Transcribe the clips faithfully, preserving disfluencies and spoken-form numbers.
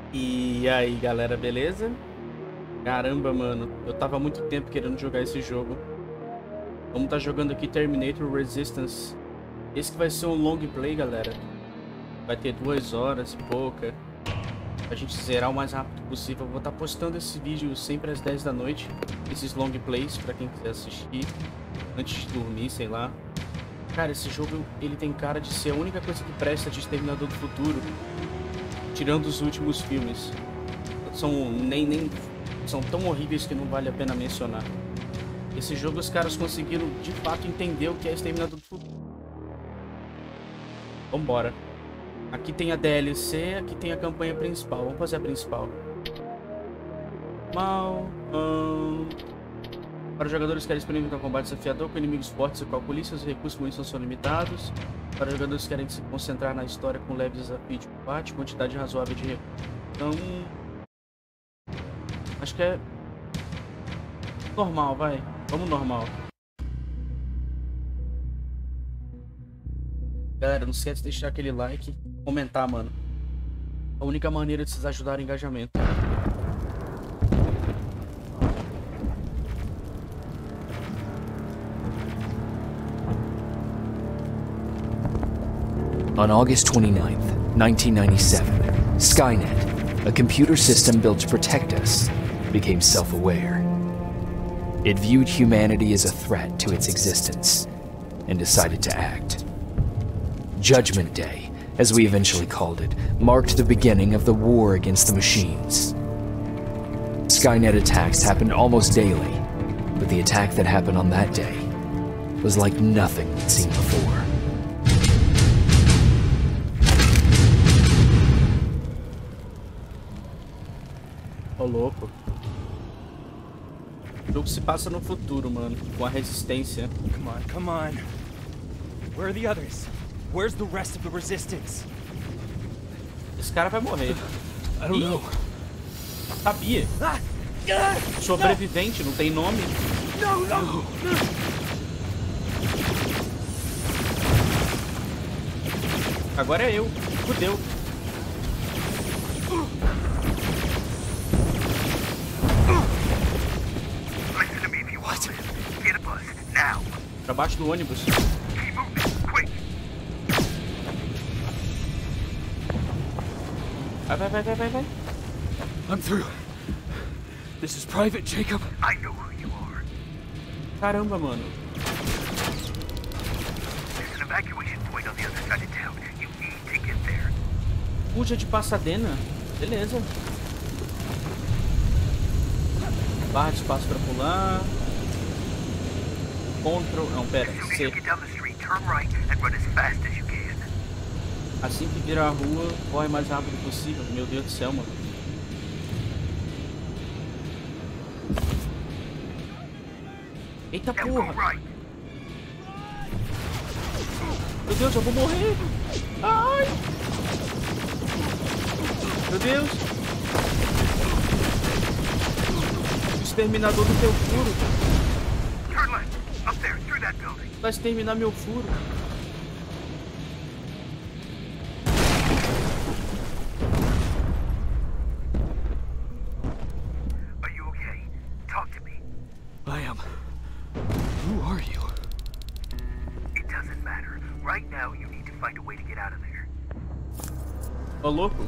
E aí, galera, beleza? Caramba, mano, eu tava há muito tempo querendo jogar esse jogo. Vamos tá jogando aqui Terminator Resistance. Esse que vai ser um long play, galera. Vai ter duas horas e pouca. Pra gente zerar o mais rápido possível. Eu vou estar postando esse vídeo sempre às dez da noite. Esses long plays, pra quem quiser assistir. Antes de dormir, sei lá. Cara, esse jogo, ele tem cara de ser a única coisa que presta de Exterminador do Futuro. Tirando os últimos filmes. São nem, nem são tão horríveis que não vale a pena mencionar. Esse jogo os caras conseguiram de fato entender o que é Exterminador do Futuro. Vambora. Aqui tem a D L C, aqui tem a campanha principal. Vamos fazer a principal. Mal. Hum... Para os jogadores que querem disponível para combate desafiador com inimigos fortes e calculistas, os recursos e munição são limitados. Para os jogadores que querem se concentrar na história com leves desafios de combate, quantidade razoável de recursos. Então... acho que é... normal, vai. Vamos normal. Galera, não esquece de deixar aquele like, comentar, mano. A única maneira de vocês ajudarem o engajamento. On August twenty-ninth, nineteen ninety-seven, Skynet, a computer system built to protect us, became self-aware. It viewed humanity as a threat to its existence and decided to act. Judgment Day, as we eventually called it, marked the beginning of the war against the machines. Skynet attacks happened almost daily, but the attack that happened on that day was like nothing we'd seen before. Ô, louco. O jogo se passa no futuro, mano, com a resistência. Come on, come on. Where are the others? Where's the rest of the resistance? Esse cara vai morrer. I don't know. Sabia. Sobrevivente, não tem nome. No, no. Agora é eu. Fudeu. Pra baixo do ônibus. Vai, vai, vai, vai, vai, vai. I'm through. This is Private Jacob. I know who you are. Caramba, mano. There's an evacuation point on the other side of town. You need to get there. Fuja de Pasadena. Beleza. Barra de espaço pra pular. Control... não, pera. C. Assim que virar a rua, corre o mais rápido possível. Meu Deus do céu, mano. Eita porra! Meu Deus, eu vou morrer! Ai! Meu Deus! O exterminador do teu furo! Vai exterminar meu furo! Are you okay? Talk to me. I am. Who are you? It doesn't matter. Right now, you need to find a way to get out of there. Ô, louco!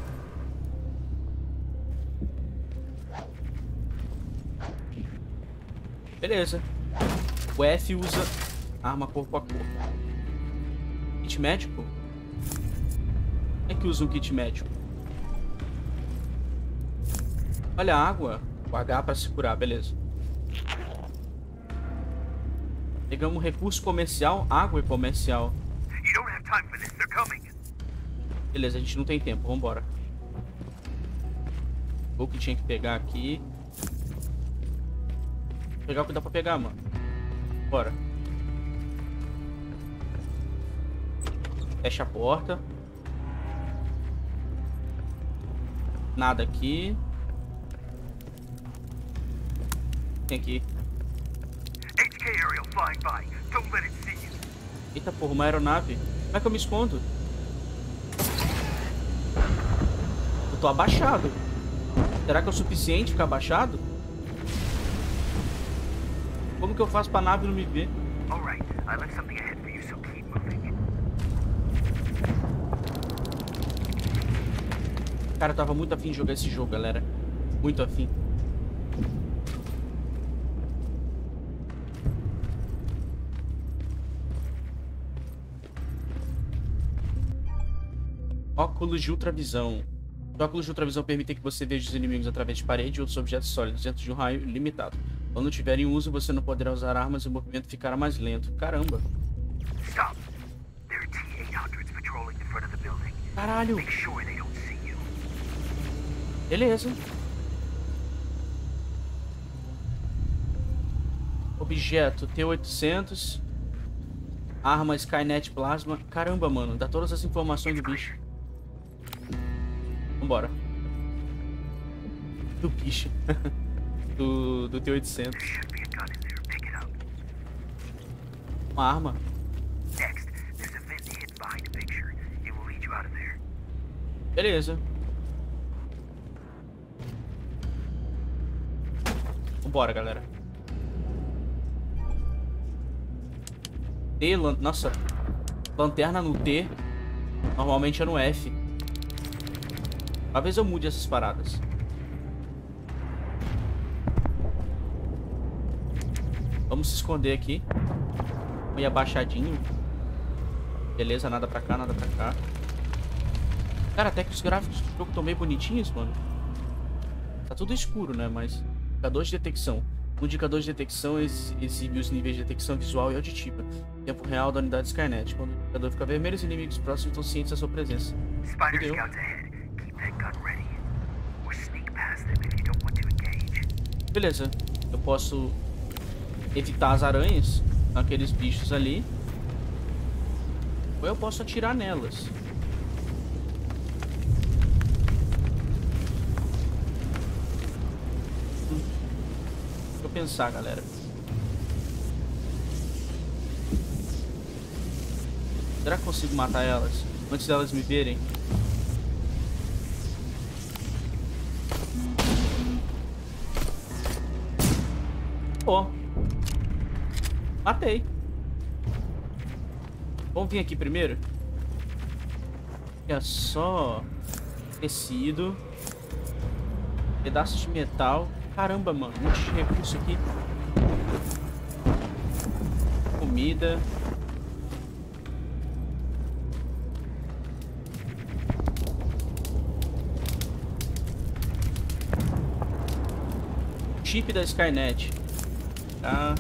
Beleza. O F usa arma corpo a corpo. Kit médico? Como é que usa um kit médico? Olha a água. O H para se curar, beleza. Pegamos um recurso comercial, água e comercial. Beleza, a gente não tem tempo, vambora. O que tinha que pegar aqui. Vou pegar o que dá pra pegar, mano. Bora. Fecha a porta. Nada aqui. Tem aqui. Eita porra, uma aeronave. Como é que eu me escondo? Eu tô abaixado. Será que é o suficiente ficar abaixado? Como que eu faço pra nave não me ver? Alright, I left something ahead for you, so keep moving. Cara, eu tava muito afim de jogar esse jogo, galera. Muito afim. Óculos de ultravisão. O óculos de ultravisão permite que você veja os inimigos através de parede e outros objetos sólidos dentro de um raio limitado. Quando tiver em uso, você não poderá usar armas e o movimento ficará mais lento. Caramba. Stop. There are T eight hundreds patrolling the front of the building. Caralho. Make sure they don't see you. Beleza. Objeto T oitocentos. Arma Skynet Plasma. Caramba, mano. Dá todas as informações do bicho. Vambora. Do bicho. do, do T oitocentos. There should be a gun in there. Pick it up. Uma arma. Next, there's a vent hidden behind a picture. It will lead you out of there. Beleza. Vambora, galera. T, lan... Nossa. Lanterna no T. Normalmente é no F. Talvez eu mude essas paradas. Vamos se esconder aqui. Vamos ir abaixadinho. Beleza, nada pra cá, nada pra cá. Cara, até que os gráficos do jogo estão bem bonitinhos, mano. Tá tudo escuro, né? Mas... Indicador de detecção. O indicador de detecção ex exibe os níveis de detecção visual e auditiva. Tempo real da unidade Skynet. Quando o indicador fica vermelho, os inimigos próximos estão cientes da sua presença. Spider Fudeu. scouts ahead. Keep that gun ready. Or sneak past them if you don't want to engage. Beleza. Eu posso evitar as aranhas, aqueles bichos ali. Ou eu posso atirar nelas. Deixa eu pensar, galera. Será que consigo matar elas antes delas me verem? Ó. Matei. Vamos vir aqui primeiro. É só tecido, pedaços de metal. Caramba, mano, um monte de recurso aqui. Comida. Chip da Skynet. Tá.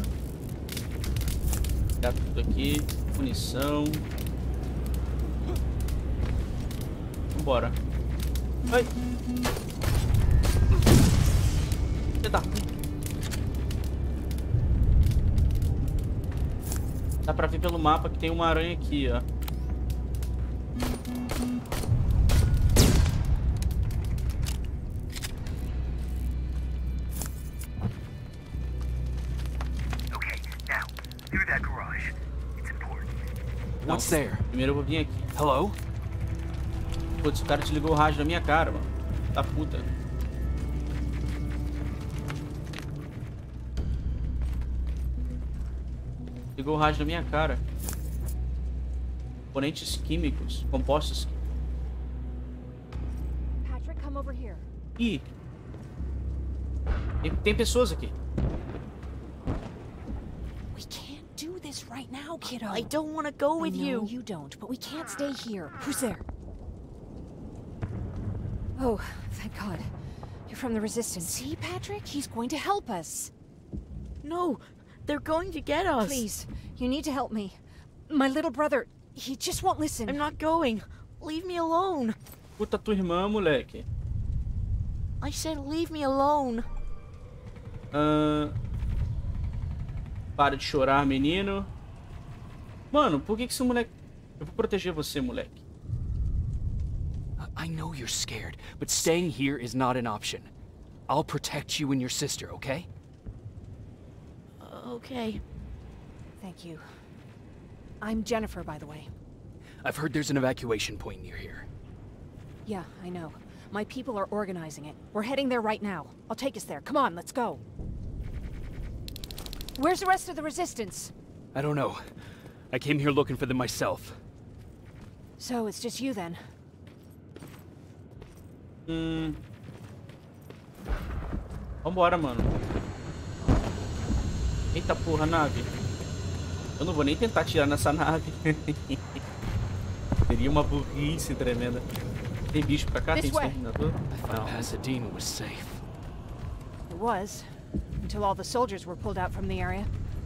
Pegar tudo aqui. Munição. Vambora. Ai. Eita. Dá pra ver pelo mapa que tem uma aranha aqui, ó. Okay, now, through that garage. It's important. Não. What's there? Primeiro eu vou vir aqui. Hello? Putz, o cara desligou o rádio na minha cara, mano. Tá puta. Ligou o rádio na minha cara. Componentes químicos, compostos. Patrick, come over here. Ih. Tem, tem pessoas aqui. We can't do this right now, kiddo. I don't want to go with I know you. you don't, but we can't stay here. Who's there? Oh, thank God. You're from the Resistance. See, Patrick? He's going to help us. No, they're going to get us. Please, you need to help me. My little brother, he just won't listen. I'm not going. Leave me alone. Puta tua irmã, moleque. I said leave me alone. Ahn... Para de chorar, menino. Mano, por que que esse moleque... Eu vou proteger você, moleque. I know you're scared, but staying here is not an option. I'll protect you and your sister, okay? Okay. Thank you. I'm Jennifer, by the way. I've heard there's an evacuation point near here. Yeah, I know. My people are organizing it. We're heading there right now. I'll take us there. Come on, let's go. Where's the rest of the resistance? I don't know. I came here looking for them myself. So it's just you then? Hum. Vambora, mano. Eita porra, nave. Eu não vou nem tentar atirar nessa nave. Seria uma burrice tremenda. Tem bicho pra cá? Tem exterminador? Não. Pasadena was safe. It was. Until all the soldiers were pulled out from the area.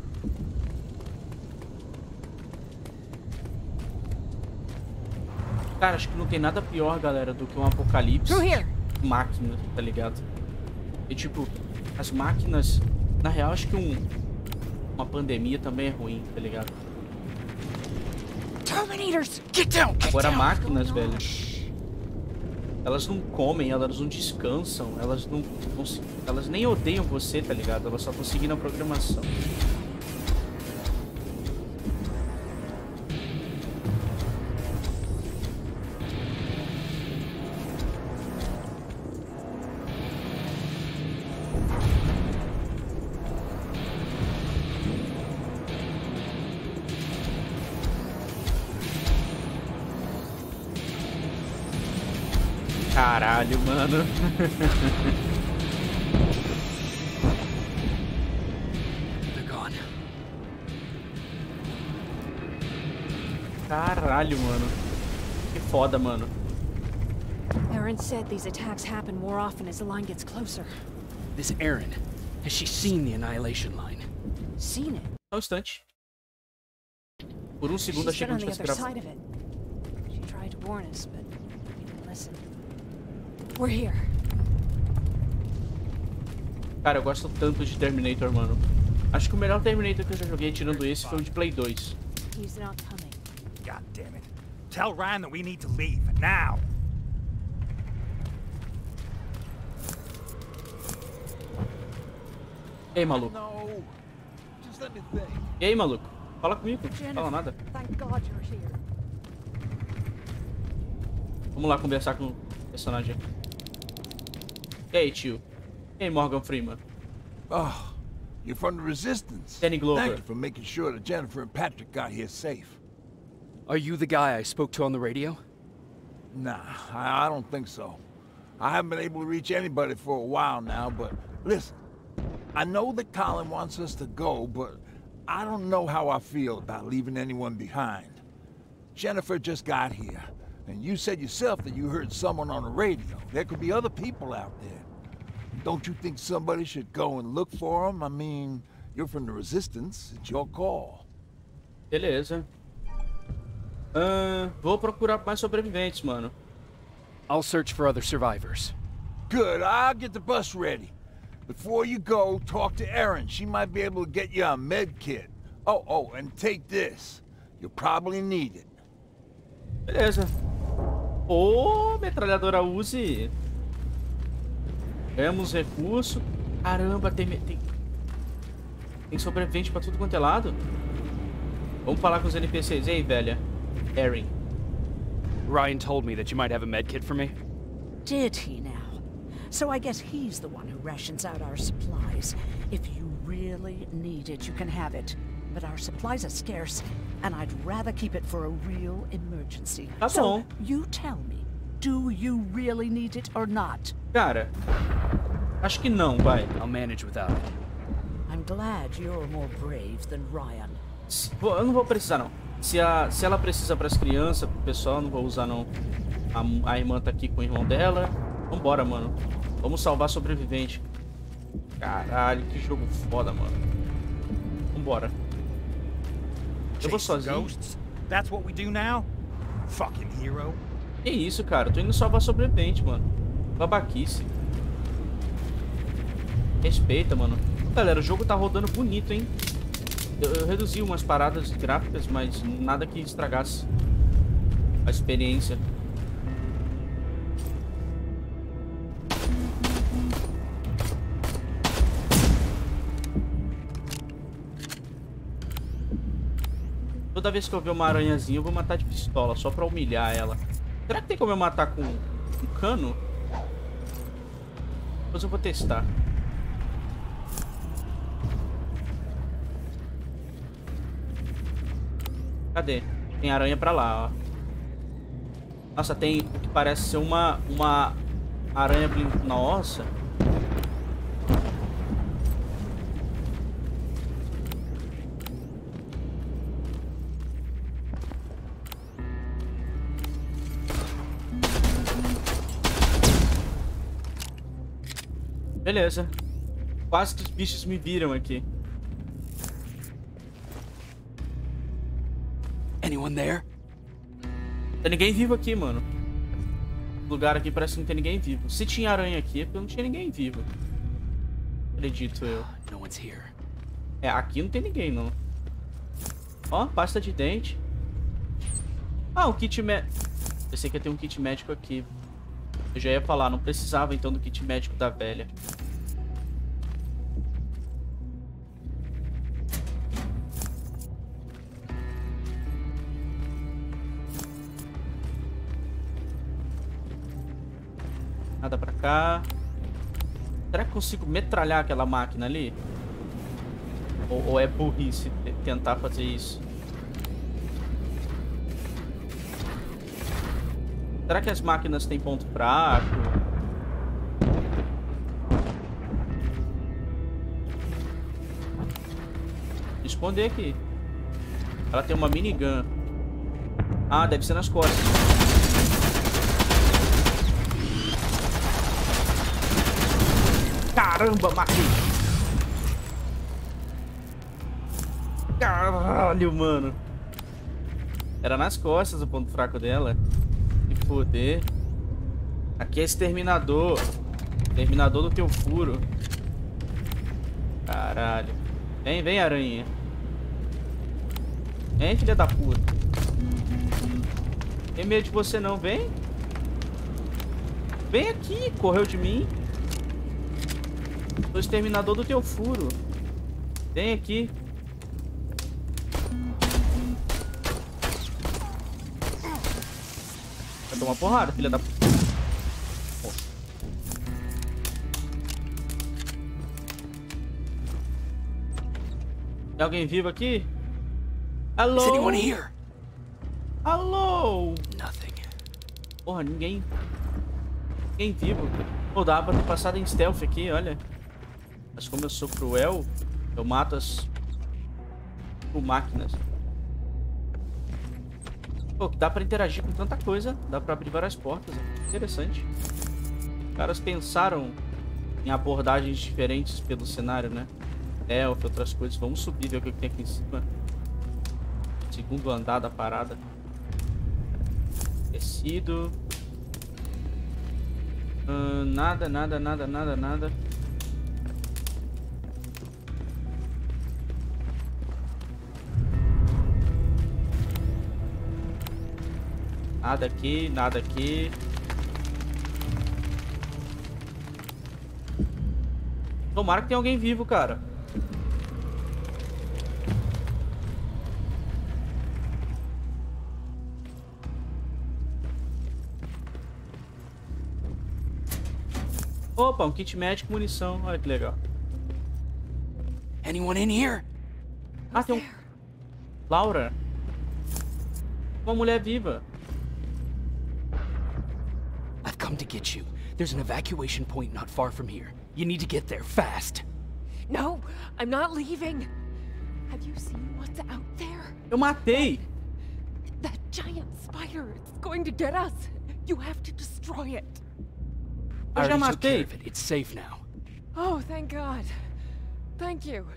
Cara, acho que não tem nada pior, galera, do que um apocalipse. Máquinas, tá ligado? E tipo, as máquinas... Na real, acho que um... uma pandemia também é ruim, tá ligado? Terminators! Get down! Get Agora, down. máquinas, velho... Elas não comem, elas não descansam, elas não... Elas nem odeiam você, tá ligado? Elas só estão seguindo a programação. Caralho, mano. They're gone. Caralho, mano. Que foda, mano. Aaron said these attacks happen more often as the line gets closer. This Erin, has she seen the Annihilation line? Seen it? Só um instante. Por um segundo achei que não tivesse gravado. She tried to warn us, but we didn't listen. We're here. Cara, eu gosto tanto de Terminator, mano. Acho que o melhor Terminator que eu já joguei, tirando esse, foi o de Play dois. He's not coming. God damn it. Tell Ryan that we need to leave, now! E aí, maluco? E aí, maluco? Fala comigo, não fala nada. Vamos lá conversar com o personagem. E aí, tio? E aí, Morgan Freeman? Oh, you're from the Resistance. Danny Glover. Thank you for making sure that Jennifer and Patrick got here safe. Are you the guy I spoke to on the radio? Nah, I, I don't think so. I haven't been able to reach anybody for a while now, but listen. I know that Colin wants us to go, but I don't know how I feel about leaving anyone behind. Jennifer just got here, and you said yourself that you heard someone on the radio. There could be other people out there. Don't you think somebody should go and look for them? I mean, you're from the Resistance. It's your call. Beleza. Uh, vou procurar mais sobreviventes, mano. I'll search for other survivors. Good. I'll get the bus ready. Before you go, talk to Erin. She might be able to get you a med kit. Oh, oh, and take this. You'll probably need it. Beleza. Ô, metralhadora Uzi. Ganhamos recurso. Caramba, tem, tem, tem sobrevivente pra tudo quanto é lado. Vamos falar com os N P Cs. Ei, velha. Erin. Ryan told me that you might have a med kit for me. Did he now? So I guess he's the one who rations out our supplies. If you really need it, you can have it. But our supplies are scarce, and I'd rather keep it for a real emergency. Tá so, bom. you tell me, do you really need it or not? Cara, acho que não, vai. I'll manage without it. I'm glad you're more brave than Ryan. Eu não vou precisar, não. Se, a, se ela precisa pras crianças, pro pessoal, não vou usar, não. A, a irmã tá aqui com o irmão dela. Vambora, mano. Vamos salvar sobrevivente. Caralho, que jogo foda, mano. Vambora. Eu vou sozinho. Ghosts? That's what we do now? Fucking hero. Que isso, cara? Eu tô indo salvar sobrevivente, mano. Babaquice. Respeita, mano. Galera, o jogo tá rodando bonito, hein? Eu, eu reduzi umas paradas gráficas, mas nada que estragasse a experiência. Toda vez que eu ver uma aranhazinha, eu vou matar de pistola, só pra humilhar ela. Será que tem como eu matar com um cano? Depois eu vou testar. Cadê? Tem aranha pra lá, ó. Nossa, tem o que parece ser uma, uma aranha blindada. Nossa. Beleza. Quase que os bichos me viram aqui. Anyone there? Tem ninguém vivo aqui, mano. O lugar aqui parece que não tem ninguém vivo. Se tinha aranha aqui, é porque não tinha ninguém vivo. Acredito eu. No one's here. É, aqui não tem ninguém, não. Ó, pasta de dente. Ah, um kit médico. Pensei que ia ter um kit médico aqui. Eu já ia falar, não precisava então do kit médico da velha. Nada pra cá. Será que consigo metralhar aquela máquina ali? Ou, ou é burrice tentar fazer isso? Será que as máquinas têm ponto fraco? Esconder aqui. Ela tem uma minigun. Ah, deve ser nas costas. Caramba, matei. Caralho, mano. Era nas costas o ponto fraco dela. Que foder. Aqui é exterminador. Exterminador do teu furo. Caralho. Vem, vem, aranha. Vem, filha da puta. Tem medo de você não, vem. Vem aqui, correu de mim. Sou exterminador do teu furo. Vem aqui. Vai tomar porrada, filha da... Oh. Tem alguém vivo aqui? Alô? Is anyone here? Alô? Nothing. Porra, ninguém. Ninguém vivo. Pô, dá pra ter passado em stealth aqui, olha. Mas como eu sou cruel, eu mato as com máquinas. Pô, dá pra interagir com tanta coisa. Dá pra abrir várias portas. Interessante. Os caras pensaram em abordagens diferentes pelo cenário, né? Stealth, outras coisas. Vamos subir, ver o que tem aqui em cima. Segundo andar da parada. Tecido. Uh, nada, nada, nada, nada, nada. Nada aqui, nada aqui. Tomara que tenha alguém vivo, cara. Opa, um kit médico, munição. Olha que legal. Anyone in here? Ah, tem um... Laura. Uma mulher viva. I've come to get you. There's an evacuation point not far from here. You need to get there fast. No, I'm not leaving. Have you seen what's out there? Eu matei. That giant spider. It's going to get us. You have to destroy it. Eu I já already took care matei. of it. It's safe now. Oh, thank God. Thank you.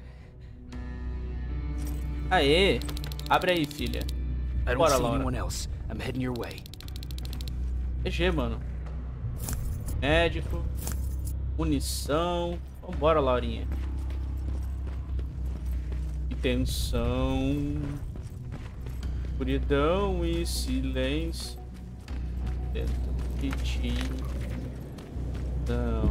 Aê. Abre aí, filha. I don't Bora, see Laura. anyone else. I'm heading your way. P G, mano. Médico. Munição. Vambora, Laurinha. E tensão. Escuridão e silêncio. Dentro do kitinho. Então.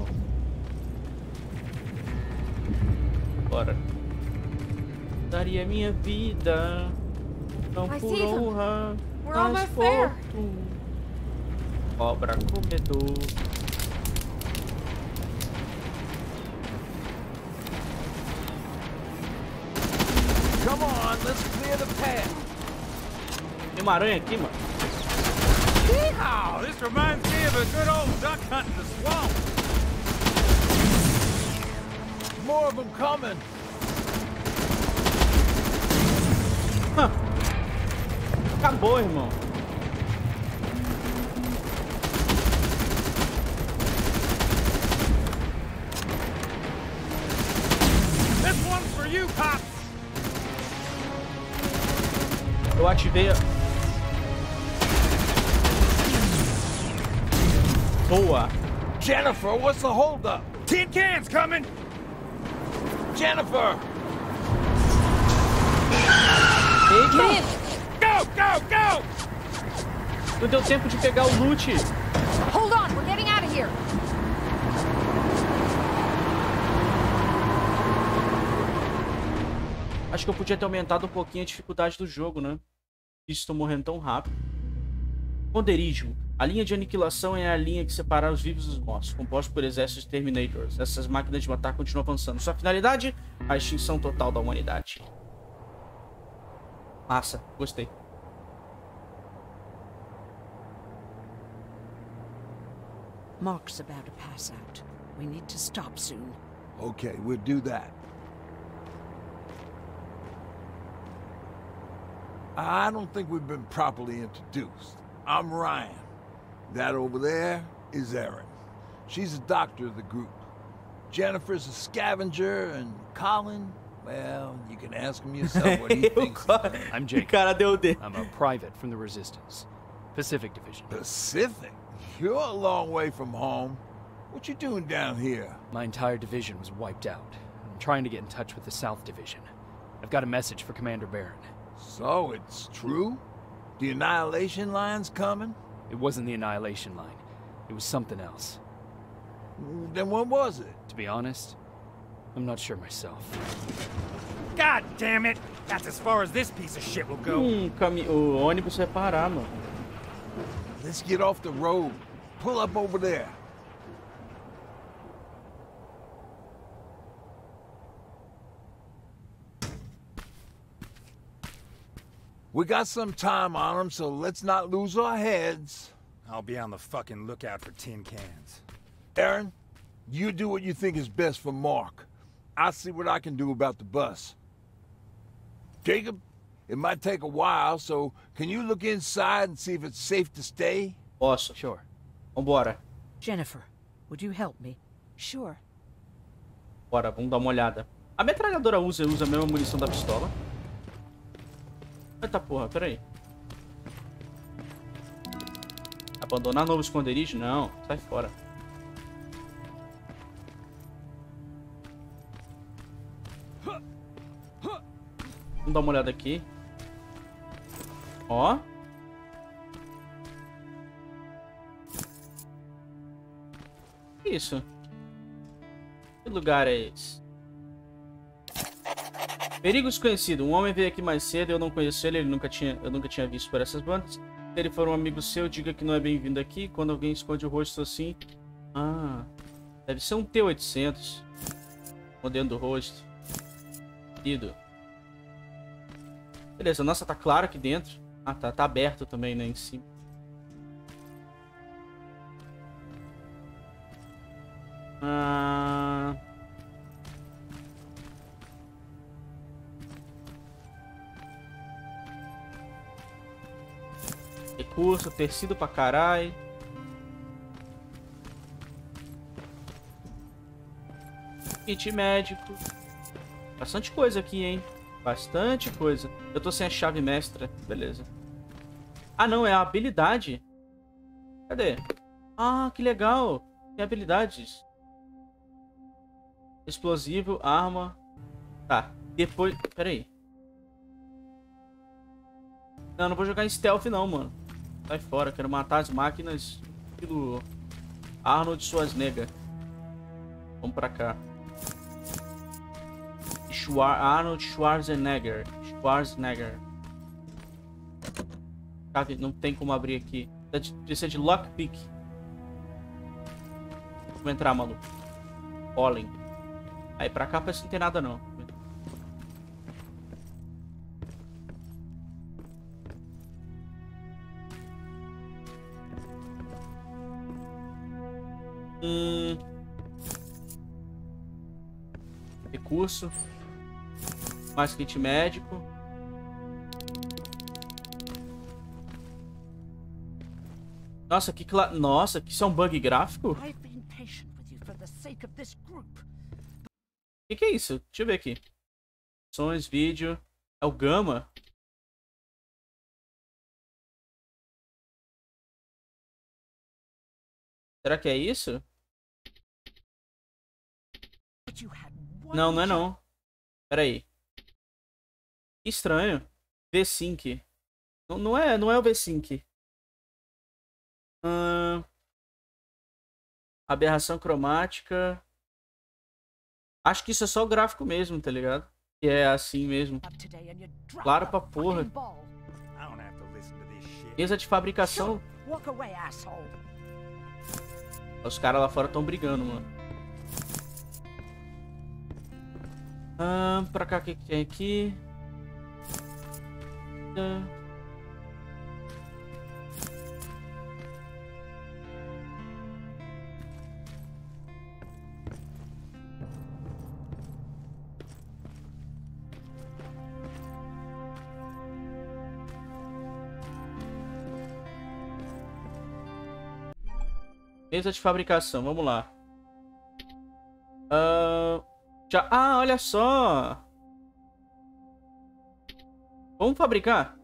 Bora. Daria minha vida. Não I por see them. honra. We're mas almost there. fortuna. Cobra comedor. Come on, let's clear the path. Tem uma aranha aqui, mano. Yeehaw! This reminds me of a good old duck hunt in the swamp. More of them coming. Huh. Acabou, irmão. This one's for you, Pop. Eu ativei a... Boa. Jennifer, what's the holdup? Tin cans coming. Jennifer! Eita. Go, go, go! Não deu tempo de pegar o loot. Hold on, we're getting out of here. Acho que eu podia ter aumentado um pouquinho a dificuldade do jogo, né? Isso, estou morrendo tão rápido. Esconderijo. A linha de aniquilação é a linha que separa os vivos dos mortos, composto por exércitos de Terminators. Essas máquinas de matar continuam avançando. Sua finalidade? A extinção total da humanidade. Massa, gostei. Mark's about to pass out. We need to stop soon. Okay, we'll do that. I don't think we've been properly introduced. I'm Ryan. That over there is Erin. She's the doctor of the group. Jennifer's a scavenger, and Colin, well, you can ask him yourself what he thinks. I'm Jake. Cara, deu de... I'm a private from the Resistance. Pacific Division. Pacific? You're a long way from home. What you doing down here? My entire division was wiped out. I'm trying to get in touch with the South Division. I've got a message for Commander Barron. So, it's true? The Annihilation Line's coming? It wasn't the Annihilation Line. It was something else. Then what was it? To be honest, I'm not sure myself. God damn it! That's as far as this piece of shit will go. Hum, cami... o ônibus vai parar, mano. Let's get off the road. Pull up over there. We got some time on them, so let's not lose our heads. I'll be on the fucking lookout for tin cans. Erin, you do what you think is best for Mark. I'll see what I can do about the bus. Jacob, it might take a while, so can you look inside and see if it's safe to stay? Posso. Sure. Vambora. Jennifer, would you help me? Sure. Bora, vamos dar uma olhada. A metralhadora usa, usa a mesma munição da pistola. Eita porra, peraí. Abandonar novo esconderijo? Não, sai fora. Vamos dar uma olhada aqui. Ó. Que isso? Que lugar é esse? Perigo desconhecido. Um homem veio aqui mais cedo, eu não conheço ele, ele nunca tinha, eu nunca tinha visto por essas bandas. Se ele for um amigo seu, diga que não é bem-vindo aqui. Quando alguém esconde o rosto assim... Ah, deve ser um T oitocentos. Escondendo o rosto. Ido. Beleza, nossa, tá claro aqui dentro. Ah, tá, tá aberto também, né, em cima. Ah... Recurso, tecido pra caralho. Kit médico. Bastante coisa aqui, hein? Bastante coisa. Eu tô sem a chave mestra. Beleza. Ah, não. É a habilidade. Cadê? Ah, que legal. Tem habilidades. Explosivo, arma. Tá. Depois... Pera aí. Não, não vou jogar em stealth não, mano. Sai fora. Quero matar as máquinas. Estilo Arnold Schwarzenegger. Vamos pra cá. Schwar Arnold Schwarzenegger. Schwarzenegger. Chave, não tem como abrir aqui. Precisa de lockpick. Vamos entrar, maluco. Pollen. Aí pra cá parece que não tem nada não. Hum... Recurso. Mais kit médico. Nossa, que cla... Nossa, que isso é um bug gráfico? O que, que é isso? Deixa eu ver aqui. Sons, vídeo. É o Gama. Será que é isso? Não, não é não. Pera aí. Que estranho. V cinco. Não, não é, não é o V cinco. Hum... Aberração cromática. Acho que isso é só o gráfico mesmo, tá ligado? Que é assim mesmo. Claro pra porra. Mesa de fabricação. Os caras lá fora estão brigando, mano. Ah, pra cá, o que, que tem aqui? Ah. Mesa de fabricação, vamos lá. Uh, já... Ah, olha só. Vamos fabricar?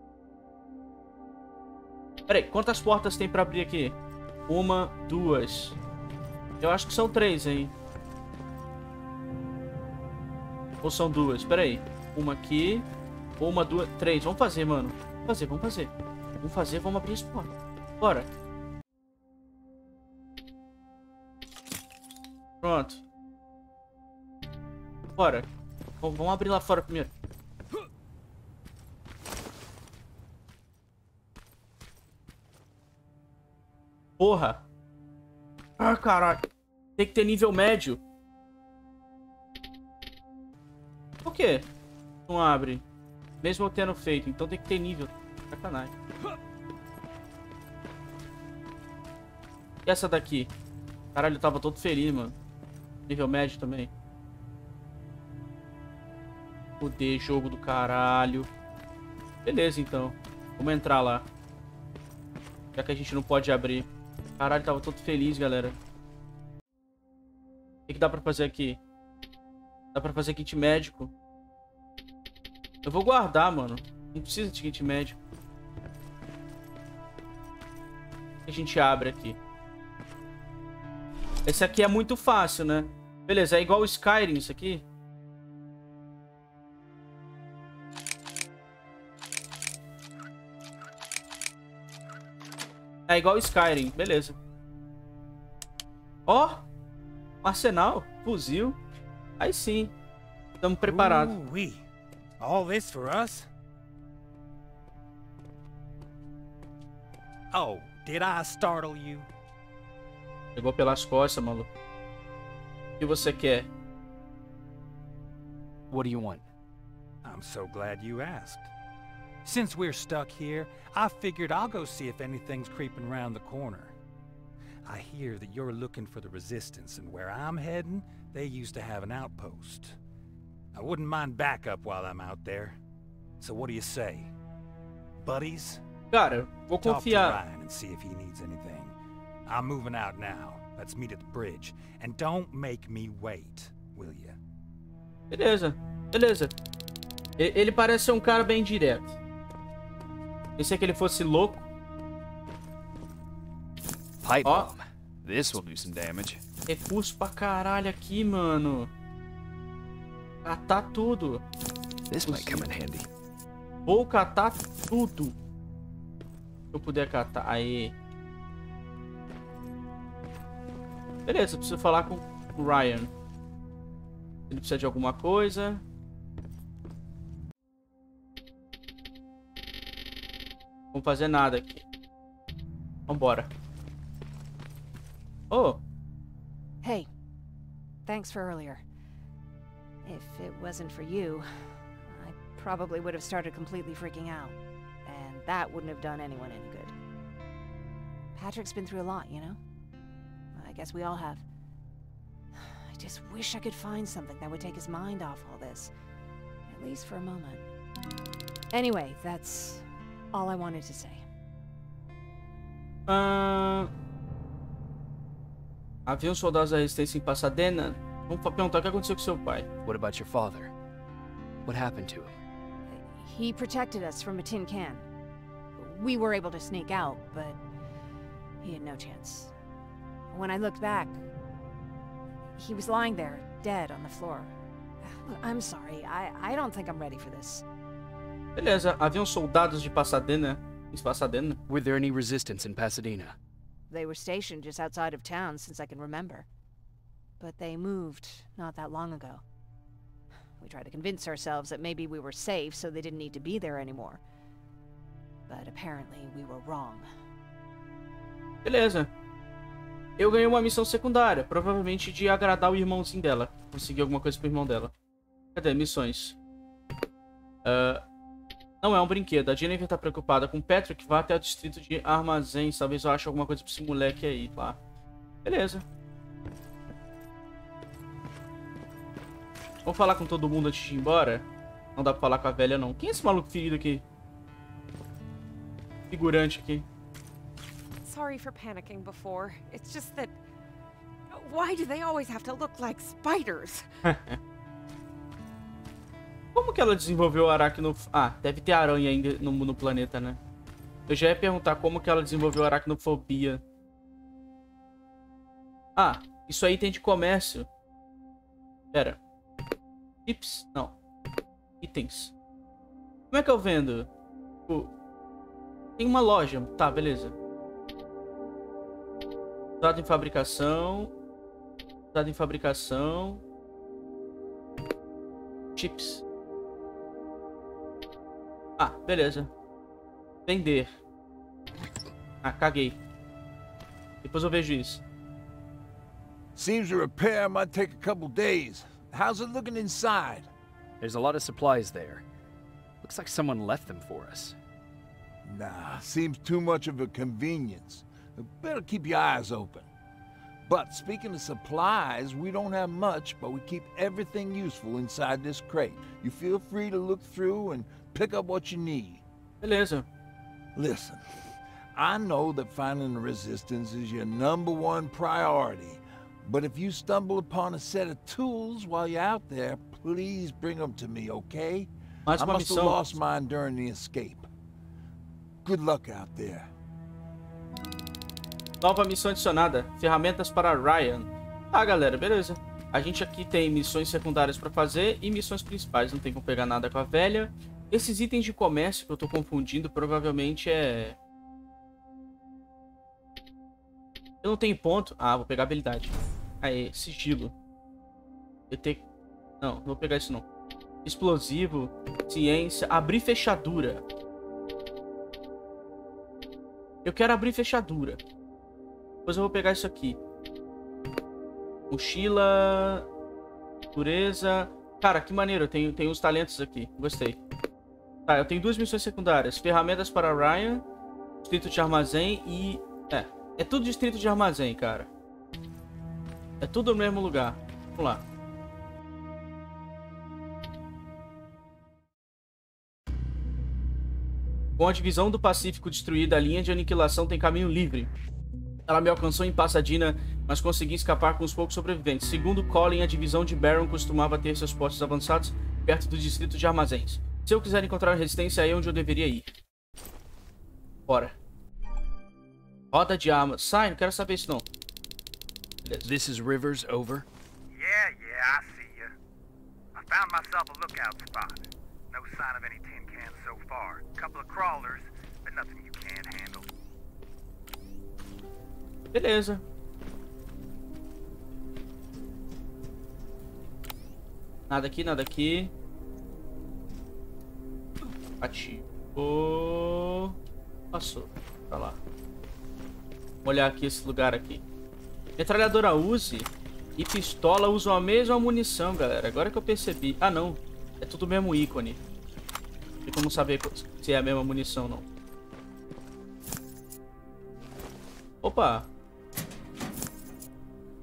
Pera aí, quantas portas tem pra abrir aqui? Uma, duas. Eu acho que são três, hein? Ou são duas? Pera aí. Uma aqui. Uma, duas, três. Vamos fazer, mano. Vamos fazer, vamos fazer. Vamos fazer, vamos abrir esse porta. Bora. Pronto. Bora. Vamos abrir lá fora primeiro. Porra. Ah, caralho. Tem que ter nível médio. Por quê? Não abre. Mesmo eu tendo feito. Então tem que ter nível. Sacanagem. E essa daqui? Caralho, eu tava todo feliz, mano. Nível médio também. Fudeu, jogo do caralho. Beleza, então. Vamos entrar lá. Já que a gente não pode abrir. Caralho, tava todo feliz, galera. O que, que dá pra fazer aqui? Dá pra fazer kit médico. Eu vou guardar, mano. Não precisa de kit médico. O que a gente abre aqui? Esse aqui é muito fácil, né? Beleza, é igual o Skyrim isso aqui. É igual o Skyrim, beleza. Ó, oh, arsenal, fuzil. Aí sim, estamos preparados. Ooh-wee. All this for us? Oh, did I startle you? Pegou pelas costas, maluco. O que você quer? What do you want? I'm so glad you asked. Since we're stuck here, I figured I'll go see if anything's creeping around the corner. I hear that you're looking for the Resistance, and where I'm heading, they used to have an outpost. I wouldn't mind backup while I'm out there. So what do you say? Buddies? Cara, vou Talk to confiar. Ryan and see if he needs anything. I'm moving out now. Let's meet at the bridge. And don't make me wait, will you? Beleza, beleza. E- Ele parece ser um cara bem direto. Pensei que ele fosse louco. Pipe Ó. bomb. This will do some damage. Recurso pra caralho aqui, mano. Catar tudo. This might come in handy. Vou catar tudo. Se eu puder catar. Aí. Beleza, preciso falar com o Ryan. Ele precisa de alguma coisa. Não vou fazer nada aqui. Vambora. Oh, Hey, thanks for earlier. If it wasn't for you, I probably would have started completely freaking out. And that wouldn't have done anyone any good. Patrick's been through a lot, you know? I guess we all have. I just wish I could find something that would take his mind off all this. At least for a moment. Anyway, that's all I wanted to say. Uh... Haviam soldados da resistência em Pasadena? Vamos perguntar o que aconteceu com seu pai. What about your father? What happened to him? He protected us from a tin can. We were able to sneak out, but he had no chance. When I looked back, he was lying there, dead on the floor. Look, I'm sorry. I, I don't think I'm ready for this. Beleza, haviam soldados de Pasadena, em Pasadena. Were there any resistance in Pasadena? They were stationed just outside of town since I can remember. But they moved not that long ago. We tried to convince ourselves that maybe we were safe, so they didn't need to be there anymore. But apparently we were wrong. Beleza. Eu ganhei uma missão secundária, provavelmente de agradar o irmãozinho dela. Conseguir alguma coisa pro irmão dela. Cadê? Missões. Uh, não é um brinquedo. A Jennifer tá preocupada com Patrick. Vá até o distrito de armazéns. Talvez eu ache alguma coisa pra esse moleque aí, tá? Beleza. Vamos falar com todo mundo antes de ir embora? Não dá pra falar com a velha, não. Quem é esse maluco ferido aqui? Figurante aqui. Sorry for panicking before. It's just that... Why do they always have to look like spiders? Como que ela desenvolveu aracno... Ah, deve ter aranha ainda no, no planeta, né? Eu já ia perguntar como que ela desenvolveu aracnofobia. Ah, isso aí tem de comércio. Pera. Tips? Não. Itens. Como é que eu vendo? Tipo, tem uma loja. Tá, beleza. Usado em fabricação. Usado em fabricação. Chips. Ah, beleza. Vender. Ah, caguei. Depois eu vejo isso. Seems the repair might take a couple days. How's it looking inside? There's a lot of supplies there. Looks like someone left them for us. Nah, seems too much of a convenience. Better keep your eyes open. But speaking of supplies, we don't have much, but we keep everything useful inside this crate. You feel free to look through and pick up what you need. Beleza. Listen, I know that finding the resistance is your number one priority, but if you stumble upon a set of tools while you're out there, please bring them to me, okay? Mais I uma must have missão. lost mine during the escape. Good luck out there. Nova missão adicionada. Ferramentas para Ryan. Ah, galera, beleza. A gente aqui tem missões secundárias para fazer e missões principais. Não tem como pegar nada com a velha. Esses itens de comércio que eu tô confundindo provavelmente é... Eu não tenho ponto. Ah, vou pegar habilidade. Aí, sigilo. Eu tenho... Não, não vou pegar isso não. Explosivo. Ciência. Abrir fechadura. Eu quero abrir fechadura. Depois eu vou pegar isso aqui. Mochila. Pureza. Cara, que maneiro. Eu tenho, tenho uns talentos aqui. Gostei. Tá, eu tenho duas missões secundárias. Ferramentas para Ryan. Distrito de armazém e... É. É tudo distrito de armazém, cara. É tudo no mesmo lugar. Vamos lá. Com a divisão do Pacífico destruída, a linha de aniquilação tem caminho livre. Ela me alcançou em Pasadena, mas consegui escapar com os poucos sobreviventes. Segundo Colin, a divisão de Baron costumava ter seus postos avançados perto do distrito de armazéns. Se eu quiser encontrar resistência, é aí onde eu deveria ir. Bora. Roda de armas. Sai, não quero saber isso não. Beleza. This is Rivers, over. Yeah, yeah, I see ya. I found myself a lookout spot. No sign of any tin cans so far. Couple of crawlers, but nothing you can't handle. Beleza. Nada aqui, nada aqui. Ativou. Passou. Pra lá. Vamos olhar aqui esse lugar aqui. Metralhadora Uzi e pistola usam a mesma munição, galera. Agora que eu percebi. Ah, não. É tudo o mesmo ícone. Não tem como saber se é a mesma munição, não.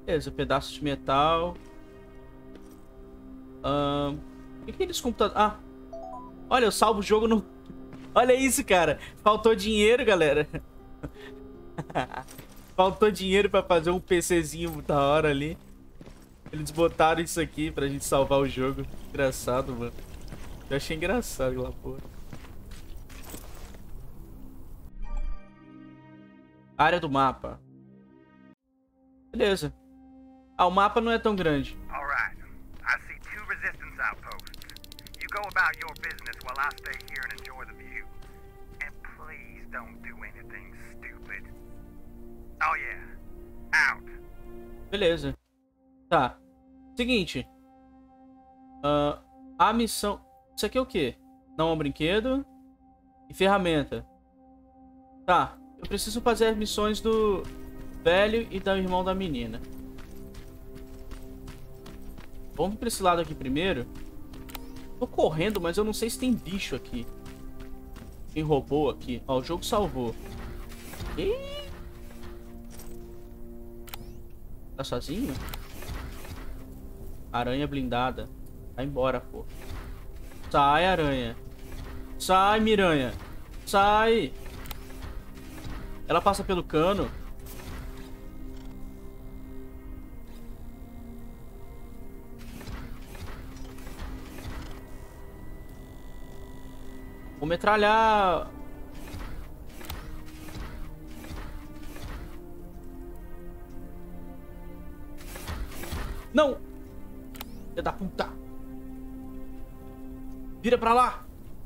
Beleza, pedaço de metal. Ahn... O que que eles computadores... Ah! Olha, eu salvo o jogo no... Olha isso, cara! Faltou dinheiro, galera. Faltou dinheiro pra fazer um PCzinho da hora ali. Eles botaram isso aqui pra gente salvar o jogo. Engraçado, mano. Eu achei engraçado aquela porra. Área do mapa. Beleza. Ah, o mapa não é tão grande. Alright. I see two resistance outposts. You go about your business while I stay here and enjoy the view. And please don't do anything stupid. Oh yeah. Out. Beleza. Tá. Seguinte. Uh, a missão... Isso aqui é o quê? Não é um brinquedo. E ferramenta. Tá. Eu preciso fazer as missões do velho e do irmão da menina. Vamos pra esse lado aqui primeiro. Tô correndo, mas eu não sei se tem bicho aqui. Tem robô aqui. Ó, o jogo salvou. Ih! Tá sozinho? Aranha blindada. Vai embora, pô. Sai, aranha. Sai, miranha. Sai. Ela passa pelo cano. Vou metralhar. Não! Filha da puta! Vira pra lá!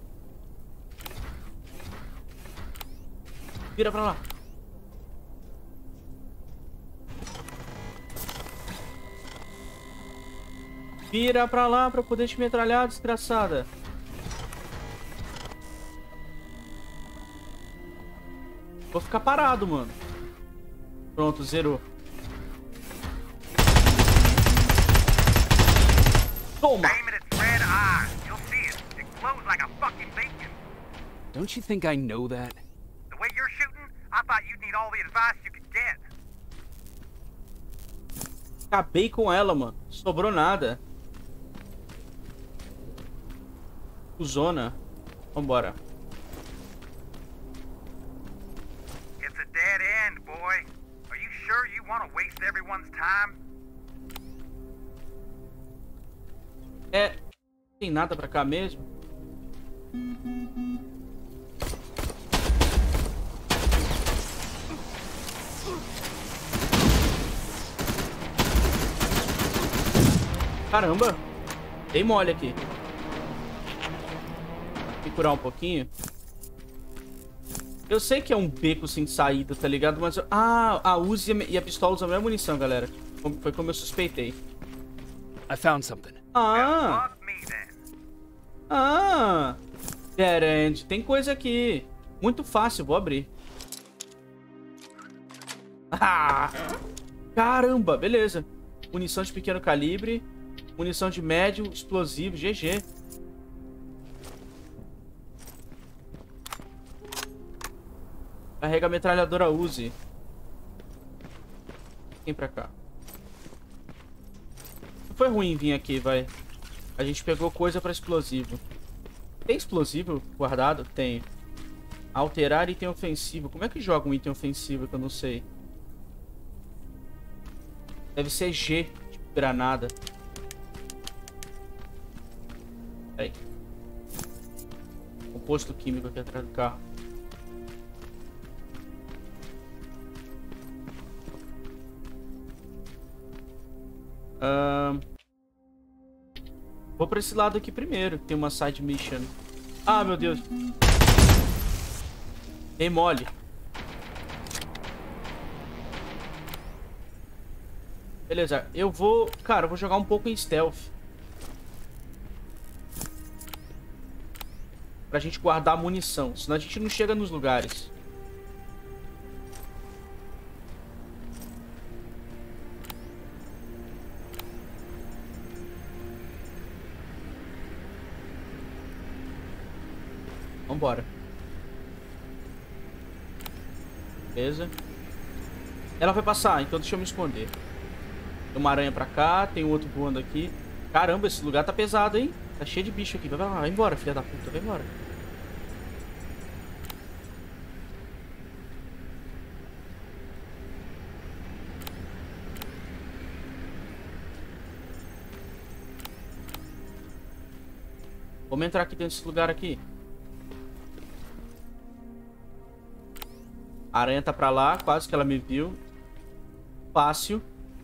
Vira pra lá! Vira pra lá pra poder te metralhar, desgraçada! Vou ficar parado, mano. Pronto, zerou. Toma! Don't you think I know that? The way you're shooting, I thought you'd need all the advice you could get. Acabei com ela, mano. Sobrou nada. Zona. Vambora. It's a dead end, boy. Are you sure you want to waste everyone's time? É, tem nada pra cá mesmo? Caramba, dei mole aqui. Vou curar um pouquinho. Eu sei que é um beco sem saída, tá ligado? Mas eu... Ah, a Uzi e a pistola usam a mesma munição, galera. Foi como eu suspeitei. I found something. Ah! Ah! Dead End. Tem coisa aqui. Muito fácil, vou abrir. Ah! Caramba, beleza. Munição de pequeno calibre. Munição de médio, explosivo, G G. Carrega a metralhadora Uzi. Vem pra cá. Não foi ruim vir aqui, vai. A gente pegou coisa pra explosivo. Tem explosivo guardado? Tem. Alterar item ofensivo. Como é que joga um item ofensivo que eu não sei? Deve ser G, tipo granada. Peraí. Composto químico aqui atrás do carro. Um... Vou pra esse lado aqui primeiro. Tem uma side mission. Ah, meu Deus. Dei mole. Beleza, eu vou... Cara, eu vou jogar um pouco em stealth. Pra gente guardar a munição. Senão a gente não chega nos lugares. Vambora. Beleza. Ela vai passar, então deixa eu me esconder. Tem uma aranha pra cá, tem um outro voando aqui. Caramba, esse lugar tá pesado, hein? Tá cheio de bicho aqui. Vai, vai, vai embora, filha da puta. Vai embora. Vamos entrar aqui dentro desse lugar aqui. A aranha tá pra lá, quase que ela me viu. Fácil.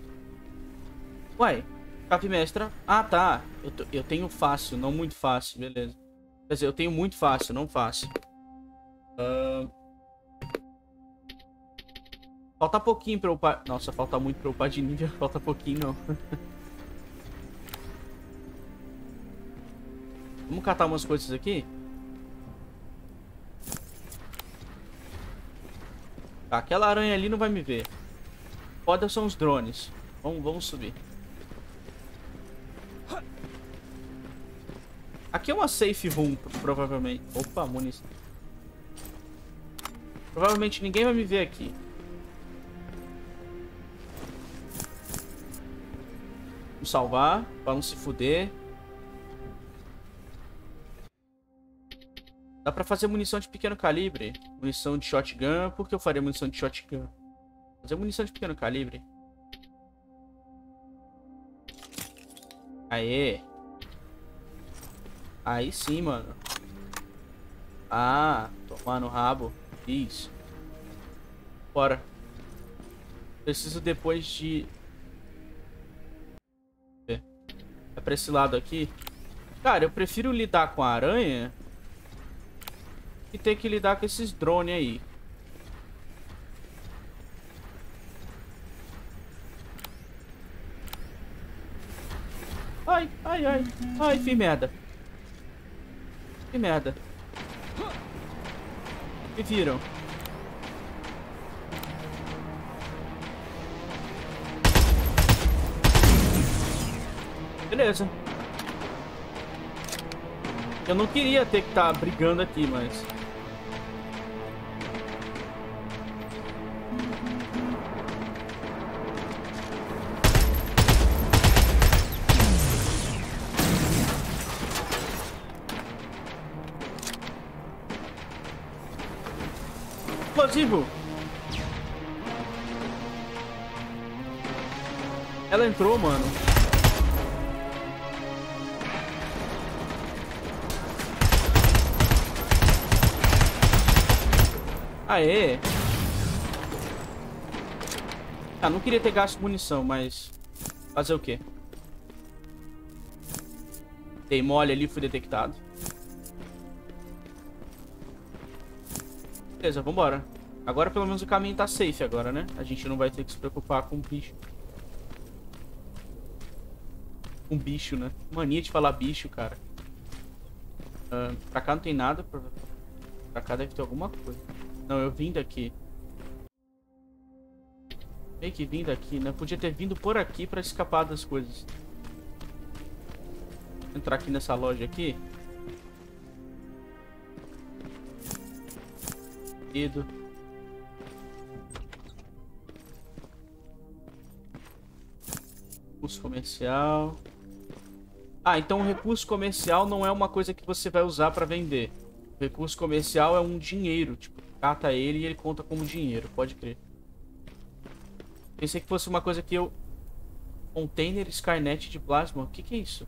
Uai, capimestra. Ah, tá. Eu, tô, eu tenho fácil, não muito fácil, beleza. Quer dizer, eu tenho muito fácil, não fácil. Uh... Falta pouquinho pra eu upar. Nossa, falta muito pra eu upar de nível. Falta pouquinho, não. Vamos catar umas coisas aqui. Tá, aquela aranha ali não vai me ver. Foda são os drones. Vamos, vamos subir. Aqui é uma safe room, provavelmente. Opa, munição. Provavelmente ninguém vai me ver aqui. Vamos salvar, pra não se fuder. Dá pra fazer munição de pequeno calibre. Munição de shotgun. Por que eu faria munição de shotgun? Fazer munição de pequeno calibre. Aê. Aí sim, mano. Ah, tomar no rabo. Isso. Bora. Preciso depois de... É pra esse lado aqui. Cara, eu prefiro lidar com a aranha e ter que lidar com esses drones aí. Ai, ai, ai. Ai, fiz merda. Que merda. Me viram. Beleza. Eu não queria ter que estar brigando aqui, mas... Explosivo! Ela entrou, mano. Aê! Ah, não queria ter gasto de munição, mas... Fazer o quê? Dei mole ali, fui detectado. Beleza, vambora. Agora pelo menos o caminho tá safe agora, né? A gente não vai ter que se preocupar com bicho. Com bicho, né? Mania de falar bicho, cara. Uh, pra cá não tem nada. Pra... pra cá deve ter alguma coisa. Não, eu vim daqui. Meio que vim daqui, né? Podia ter vindo por aqui pra escapar das coisas. Vou entrar aqui nessa loja aqui. Ido. Recurso comercial. Ah, então o recurso comercial não é uma coisa que você vai usar pra vender. O recurso comercial é um dinheiro. Tipo, cata ele e ele conta como dinheiro. Pode crer. Pensei que fosse uma coisa que eu... Container Skynet de plasma. O que que é isso?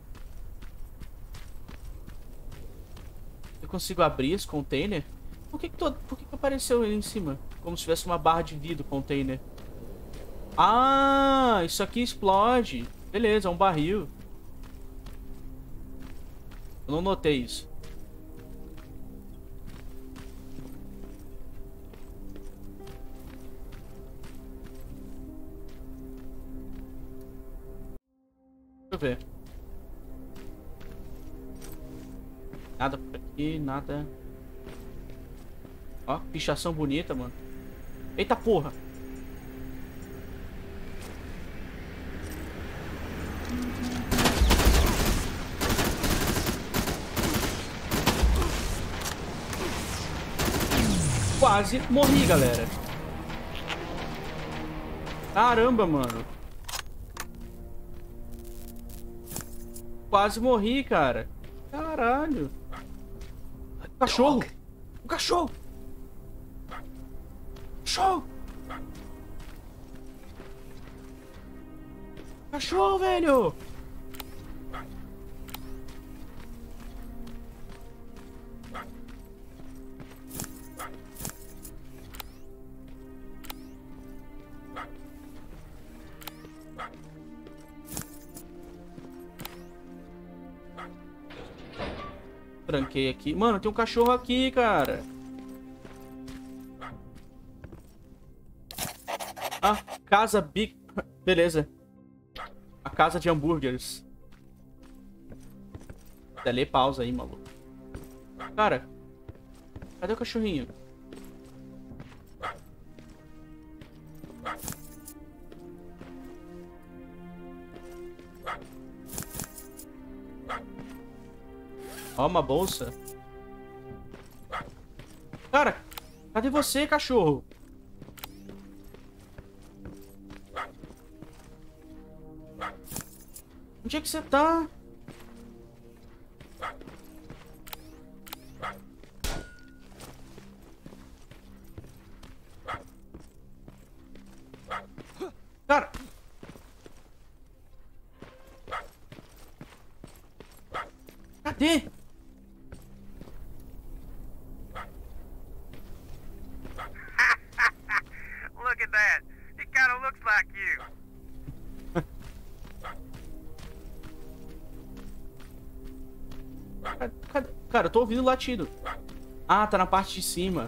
Eu consigo abrir esse container? Por que que, todo... Por que que apareceu ele em cima? Como se tivesse uma barra de vidro container. Ah, isso aqui explode. Beleza, é um barril. Eu não notei isso. Deixa eu ver. Nada por aqui, nada. Ó, pichação bonita, mano. Eita porra. Quase morri, galera. Caramba, mano. quase morri, cara. Caralho. O cachorro. O cachorro. Cachorro. Cachorro, velho. Tranquei aqui. Mano, tem um cachorro aqui, cara. Ah, casa Big... Beleza. A casa de hambúrgueres. Delay pausa aí, maluco. Cara, cadê o cachorrinho? Ó, uma bolsa. Cara, cadê você, cachorro? Onde é que você tá? Cara. Cadê? Look at that. He kind of looks like you. Cadê? Cara, eu tô ouvindo latido. Ah, tá na parte de cima.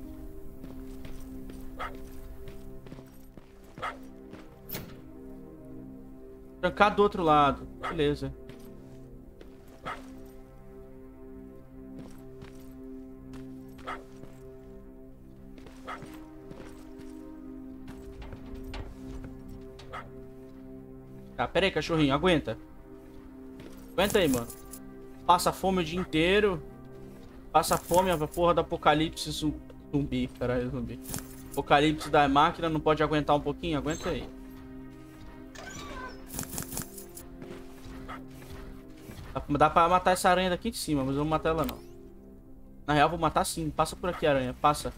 Trancar do outro lado. Beleza. Tá, pera aí, cachorrinho. Aguenta. Aguenta aí, mano. Passa fome o dia inteiro. Passa fome a porra do apocalipse zumbi. Caralho, zumbi. Apocalipse da máquina não pode aguentar um pouquinho? Aguenta aí. Dá pra matar essa aranha daqui de cima, mas eu não vou matar ela não. Na real, vou matar sim. Passa por aqui, aranha. Passa.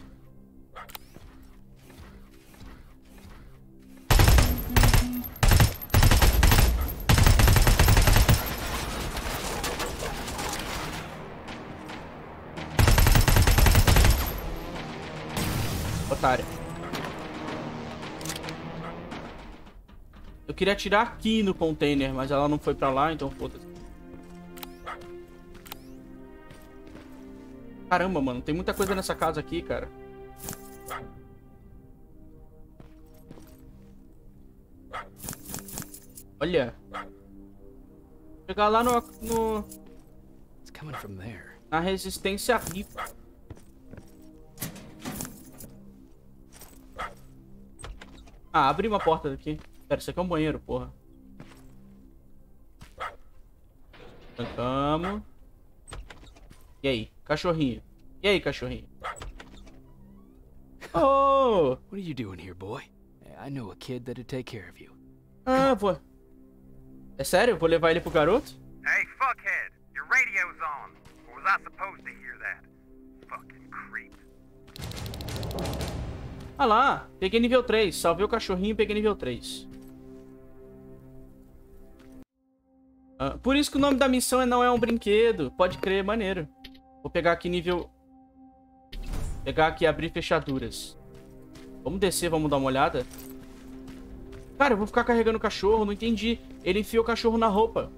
Otária. Eu queria atirar aqui no container, mas ela não foi pra lá, então foda-se. Caramba, mano, tem muita coisa nessa casa aqui, cara. Olha. Chegar lá no... no... It's coming from there. Na resistência rica. Ah, abri uma porta daqui. Pera, isso aqui é um banheiro, porra. Trancamos. E aí, cachorrinho? E aí, cachorrinho? Oh! What are you doing here, boy? I know a kid that'd take care of you. Ah, vou... É sério? Vou levar ele pro garoto? Hey, fuckhead, your radio's on. Or was I supposed to hear that? Fucking creep. Ah lá, peguei nível três. Salvei o cachorrinho e peguei nível três. Ah, por isso que o nome da missão é Não É Um Brinquedo. Pode crer, maneiro. Vou pegar aqui nível... Pegar aqui e abrir fechaduras. Vamos descer, vamos dar uma olhada. Cara, eu vou ficar carregando o cachorro, não entendi. Ele enfiou o cachorro na roupa.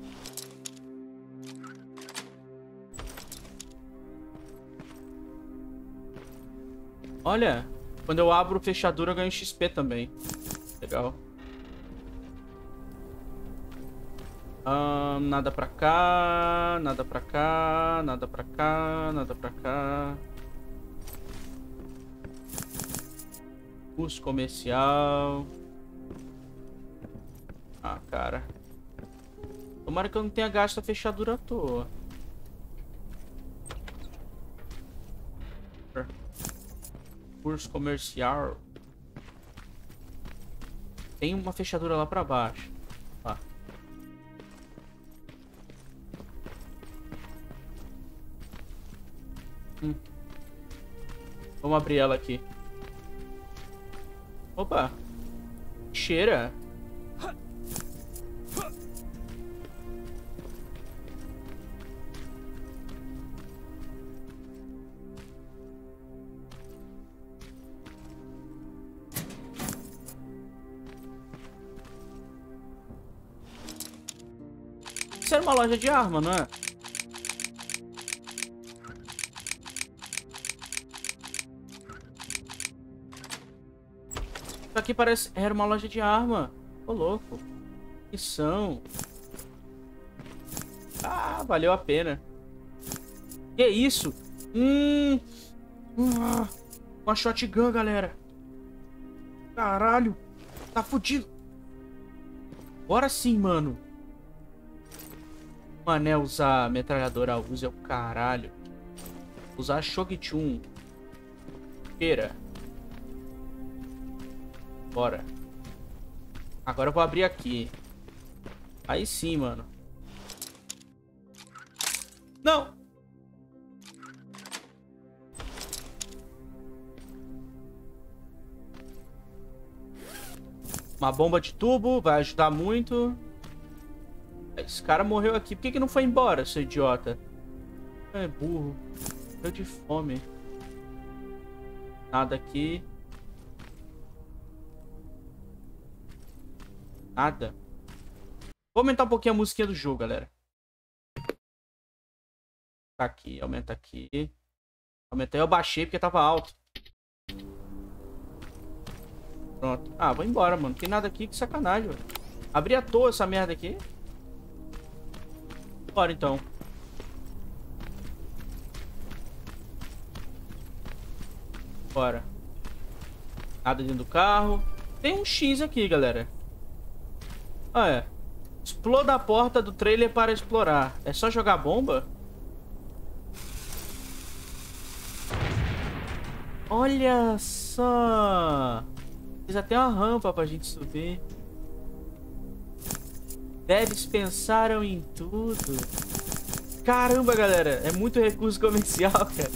Olha, quando eu abro fechadura eu ganho X P também. Legal. Ah, nada pra cá, nada pra cá, nada pra cá, nada pra cá. Uso comercial. Ah, cara. Tomara que eu não tenha gasto a fechadura à toa. Curso comercial. Tem uma fechadura lá pra baixo. Ó. Hum. Vamos abrir ela aqui. Opa. Cheira. Isso era uma loja de arma, não é? Isso aqui parece... Era uma loja de arma. Ô, louco. Missão. Ah, valeu a pena. Que isso? Hum... Ah, uma shotgun, galera. Caralho. Tá fudido. Bora sim, mano. Mané, usar metralhadora a uso é o caralho. Usar Shogun. Cheira. Bora. Agora eu vou abrir aqui. Aí sim, mano. Não! Uma bomba de tubo vai ajudar muito. Esse cara morreu aqui. Por que que não foi embora, seu idiota? É burro. Morreu de fome. Nada aqui. Nada. Vou aumentar um pouquinho a musiquinha do jogo, galera. Tá aqui, aumenta aqui. Aumentei, eu baixei porque tava alto. Pronto. Ah, vou embora, mano. Não tem nada aqui, que sacanagem, velho. Abri à toa essa merda aqui. Bora, então. Bora. Nada dentro do carro. Tem um X aqui, galera. Ah, é. Exploda a porta do trailer para explorar. É só jogar bomba? Olha só. Fiz até uma rampa pra gente subir. Devs pensaram em tudo. Caramba, galera. É muito recurso comercial, cara.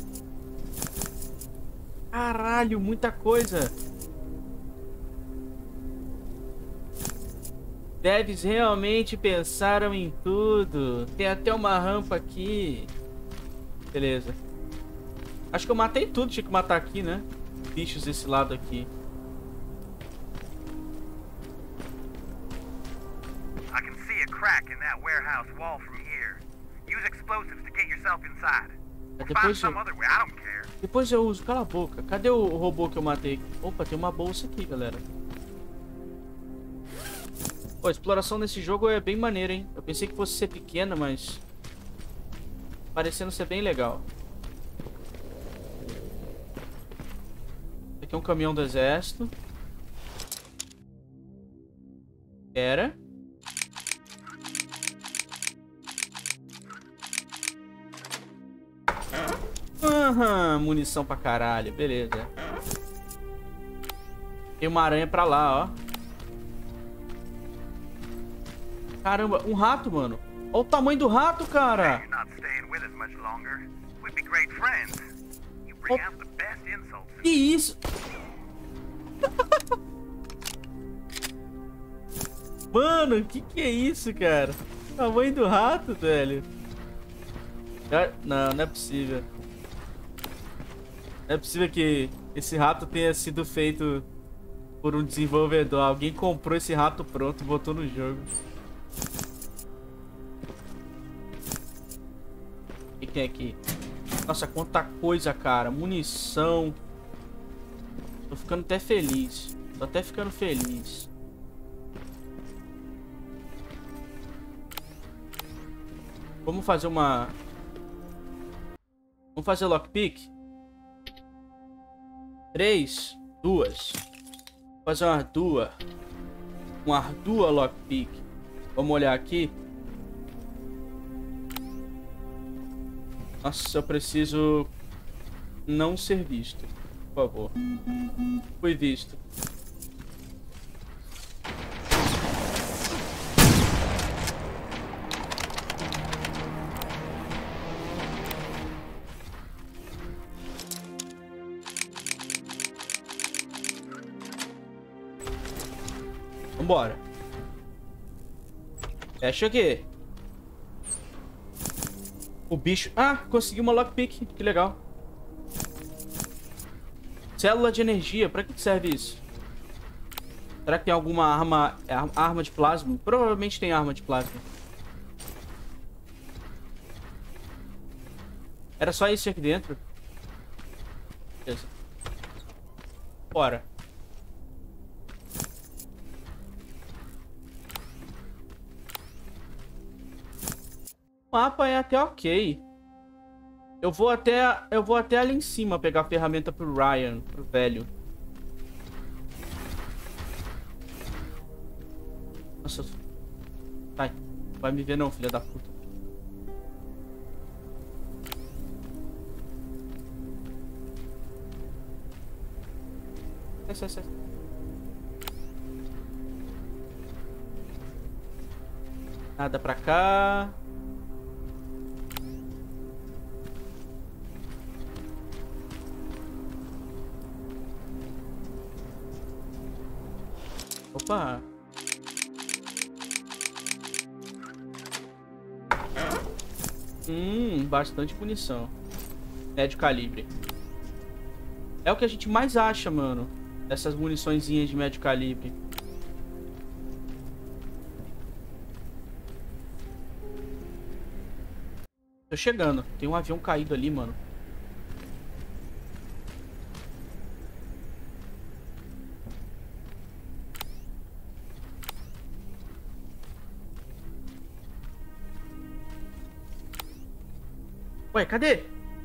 Caralho, muita coisa. Devs realmente pensaram em tudo. Tem até uma rampa aqui. Beleza. Acho que eu matei tudo. Tinha que matar aqui, né? Bichos desse lado aqui. I can see a crack in that warehouse wall from here. Use explosives to get yourself inside. Or find Depois some eu... other way, I don't care. Depois eu uso. Cala a boca. Cadê o robô que eu matei? Opa, tem uma bolsa aqui, galera. Pô, a exploração nesse jogo é bem maneira, hein? Eu pensei que fosse ser pequena, mas... parecendo ser bem legal. Aqui é um caminhão do exército. Era. Aham, munição pra caralho, beleza. Tem uma aranha pra lá, ó. Caramba, um rato, mano. Olha o tamanho do rato, cara. Oh. Que isso? Mano, que que é isso, cara? Tamanho do rato, velho. Não, não é possível. Não é possível que esse rato tenha sido feito por um desenvolvedor. Alguém comprou esse rato pronto e botou no jogo. O que tem aqui? Nossa, quanta coisa, cara. Munição. Tô ficando até feliz. Tô até ficando feliz. Vamos fazer uma... Vamos fazer lockpick? Três. Duas. Vou fazer uma ardua. Uma ardua lockpick. Vamos olhar aqui. Nossa, eu preciso não ser visto. Por favor. Fui visto. Vambora. Fecha aqui. O bicho... Ah, consegui uma lockpick. Que legal. Célula de energia. Pra que serve isso? Será que tem alguma arma... Arma de plasma? Provavelmente tem arma de plasma. Era só isso aqui dentro? Beleza. Bora. O mapa é até ok. Eu vou até, eu vou até ali em cima pegar a ferramenta pro Ryan, pro velho. Nossa. Vai. Vai me ver não, filha da puta. Sai, sai, sai. Nada pra cá. Opa. Hum, bastante munição. Médio calibre. É o que a gente mais acha, mano. Essas muniçõezinhas de médio calibre. Tô chegando. Tem um avião caído ali, mano. Ué, cadê?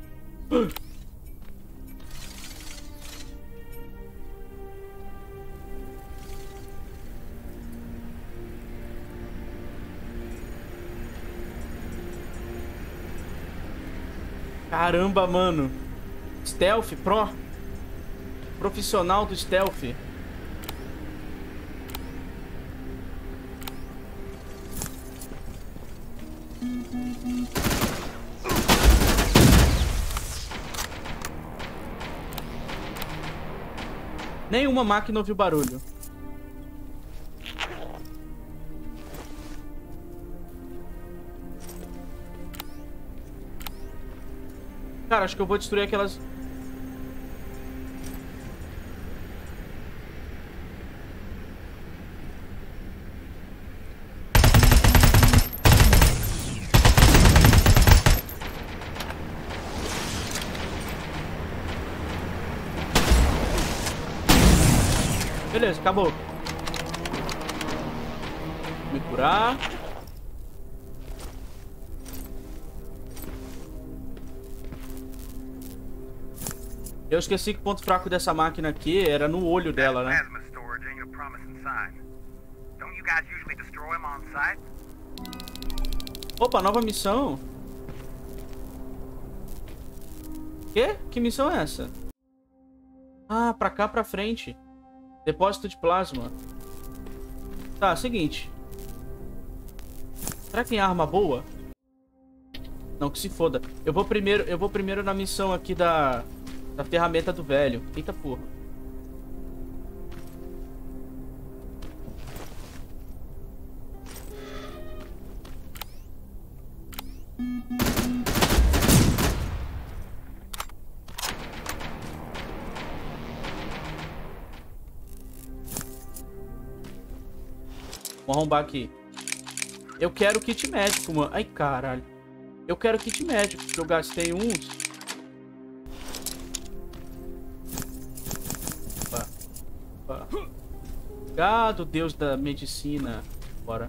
Caramba, mano. Stealth Pro. Profissional do stealth. Nenhuma máquina ouviu barulho. Cara, acho que eu vou destruir aquelas... Beleza, acabou. Me curar. Eu esqueci que o ponto fraco dessa máquina aqui era no olho dela, né? Opa, nova missão. Quê? Que missão é essa? Ah, pra cá, pra frente. Depósito de plasma. Tá, seguinte. Será que tem arma boa? Não, que se foda. Eu vou primeiro, eu vou primeiro na missão aqui da, da ferramenta do velho. Eita porra. Vou arrombar aqui. Eu quero kit médico, mano. Ai, caralho. Eu quero kit médico, porque eu gastei uns. Opa. Opa. Obrigado, Deus da medicina. Bora.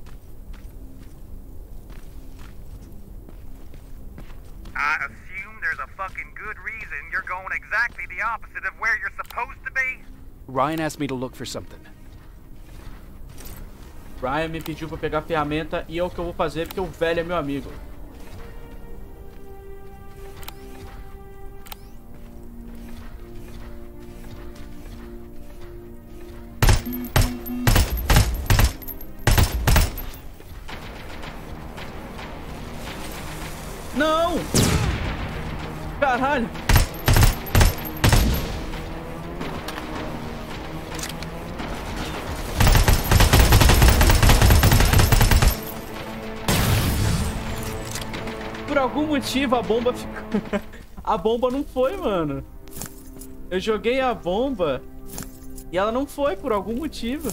I assume there's a fucking good reason you're going exactly the opposite of where you're supposed to be. Ryan asked me to look for something. Ryan me pediu pra pegar a ferramenta e é o que eu vou fazer porque o velho é meu amigo. Não! Caralho! algum motivo a bomba ficou... A bomba não foi, mano. Eu joguei a bomba e ela não foi por algum motivo.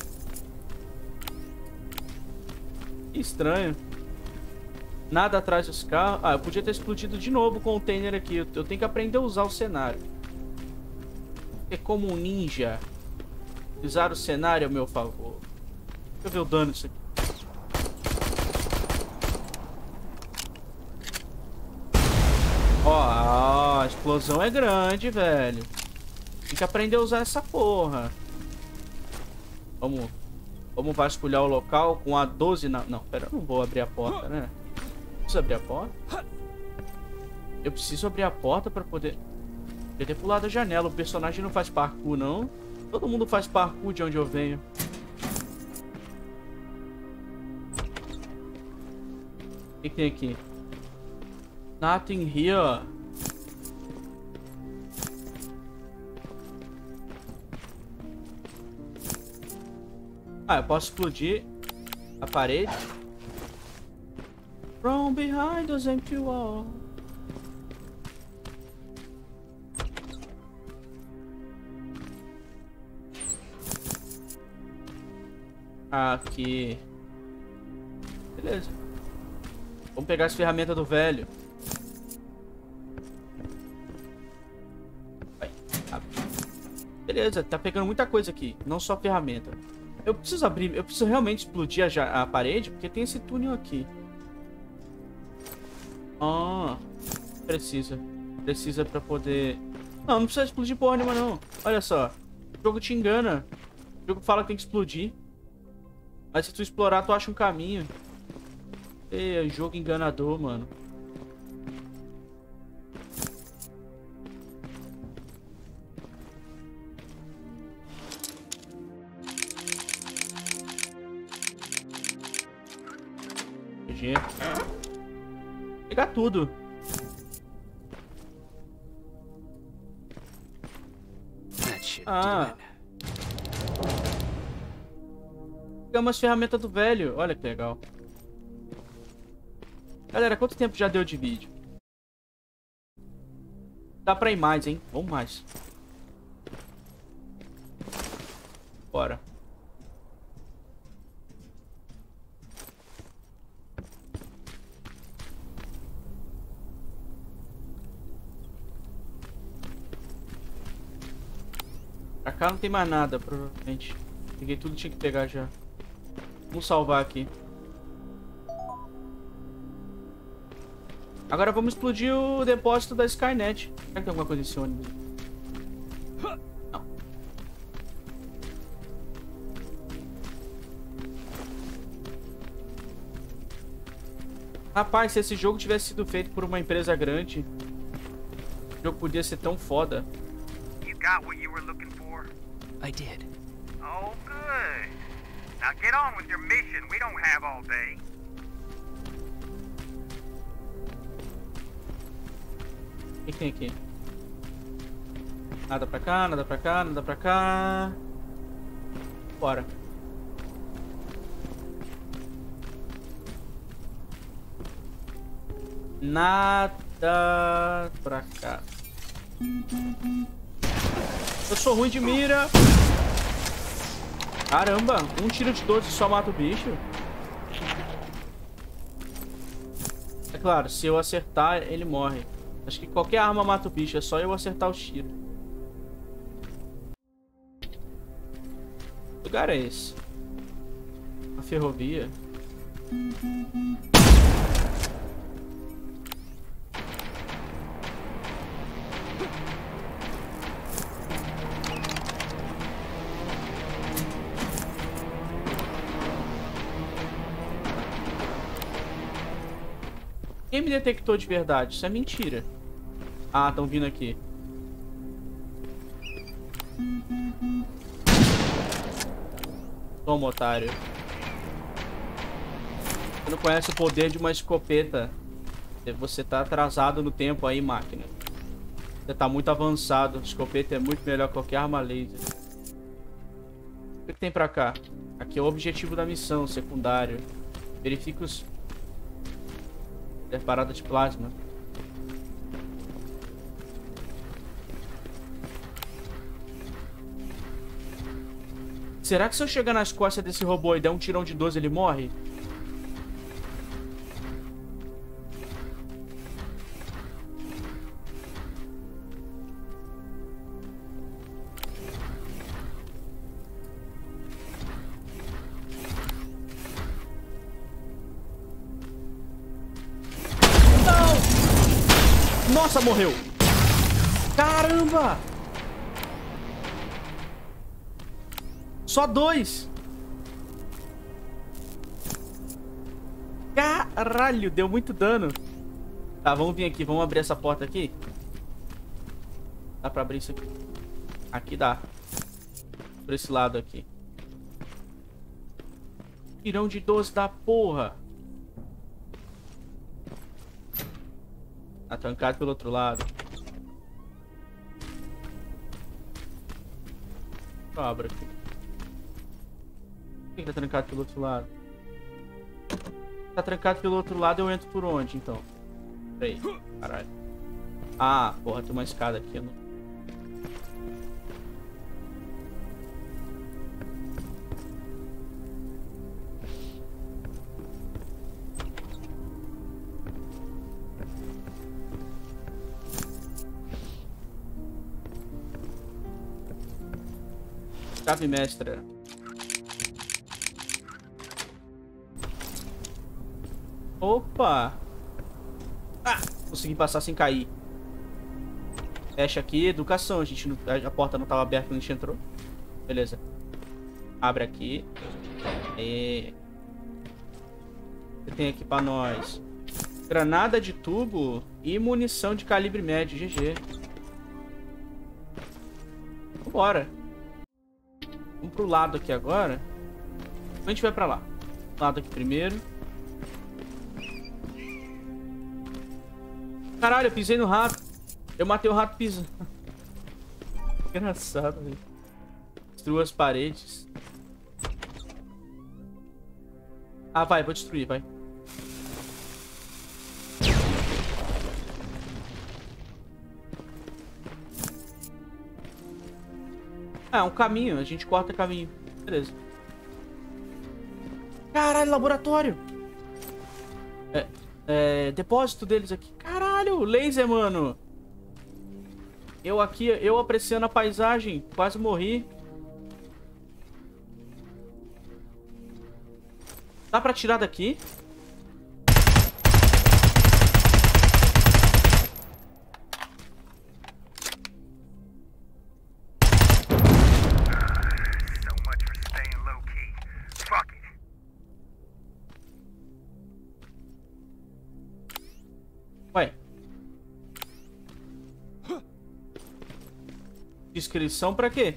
Que estranho. Nada atrás dos carros. Ah, eu podia ter explodido de novo o container aqui. Eu, eu tenho que aprender a usar o cenário. É como um ninja. Usar o cenário a meu favor. Deixa eu ver o dano disso aqui. Ó, a explosão é grande, velho. Tem que aprender a usar essa porra. Vamos, vamos vasculhar o local com a doze na... Não, pera, eu não vou abrir a porta, né? Preciso abrir a porta? Eu preciso abrir a porta pra poder... Poder ter pulado a janela. O personagem não faz parkour, não. Todo mundo faz parkour de onde eu venho. O que, que tem aqui? Nothing here. Ah, eu posso explodir a parede. From behind those empty walls. Aqui. Beleza. Vamos pegar as ferramentas do velho. Vai. Beleza, tá pegando muita coisa aqui. Não só ferramenta. Eu preciso abrir... Eu preciso realmente explodir a, a parede, porque tem esse túnel aqui. Ah, precisa. Precisa pra poder... Não, não precisa explodir porra nenhuma, não. Olha só. O jogo te engana. O jogo fala que tem que explodir. Mas se tu explorar, tu acha um caminho. É, jogo enganador, mano. Pegar tudo. Ah. Pegamos as ferramentas do velho. Olha que legal. Galera, quanto tempo já deu de vídeo? Dá pra ir mais, hein? Vamos mais. Bora. Pra cá não tem mais nada, provavelmente. Peguei tudo que tinha que pegar já. Vamos salvar aqui. Agora vamos explodir o depósito da Skynet. Será que tem alguma coisa nesse ônibus? Não. Rapaz, se esse jogo tivesse sido feito por uma empresa grande, o jogo podia ser tão foda. You got what you were looking for? I did. Oh, good. Now get on with your mission. We don't have all day. O que, que tem aqui? Nada pra cá, nada pra cá, nada pra cá. Bora. Nada pra cá. Eu sou ruim de mira. Caramba, um tiro de doze só mata o bicho. É claro, se eu acertar, ele morre. Acho que qualquer arma mata o bicho, é só eu acertar os tiros. Que lugar é esse? A ferrovia. Quem me detectou de verdade? Isso é mentira. Ah, estão vindo aqui. Toma, otário. Você não conhece o poder de uma escopeta. Você tá atrasado no tempo aí, máquina. Você tá muito avançado. Escopeta é muito melhor que qualquer arma laser. O que, que tem pra cá? Aqui é o objetivo da missão, secundário. Verifique os... É parada de plasma. Será que se eu chegar nas costas desse robô e der um tirão de doze, ele morre? Não! Nossa, morreu! Caramba! Só dois! Caralho, deu muito dano. Tá, vamos vir aqui, vamos abrir essa porta aqui. Dá pra abrir isso aqui? Aqui dá. Por esse lado aqui. Tirão de doze da porra. Tá trancado pelo outro lado. Eu abro aqui. Por que tá trancado pelo outro lado? Tá trancado pelo outro lado, eu entro por onde, então? Peraí, caralho. Ah, porra, tem uma escada aqui. Eu não... Chave mestra. Opa! Ah! Consegui passar sem cair. Fecha aqui, educação. A, gente não, a porta não estava aberta quando a gente entrou. Beleza. Abre aqui. E... o que tem aqui pra nós? Granada de tubo e munição de calibre médio. G G. Vambora. Vamos pro lado aqui agora. A gente vai pra lá. Lado aqui primeiro. Caralho, eu pisei no rato. Eu matei o rato pisando. Engraçado, velho. Destruiu as paredes. Ah, vai, vou destruir, vai. Ah, um caminho. A gente corta caminho. Beleza. Caralho, laboratório. É, é, depósito deles aqui. Caralho, laser, mano. Eu aqui, eu apreciando a paisagem. Quase morri. Dá pra tirar daqui? Ué. Inscrição pra quê?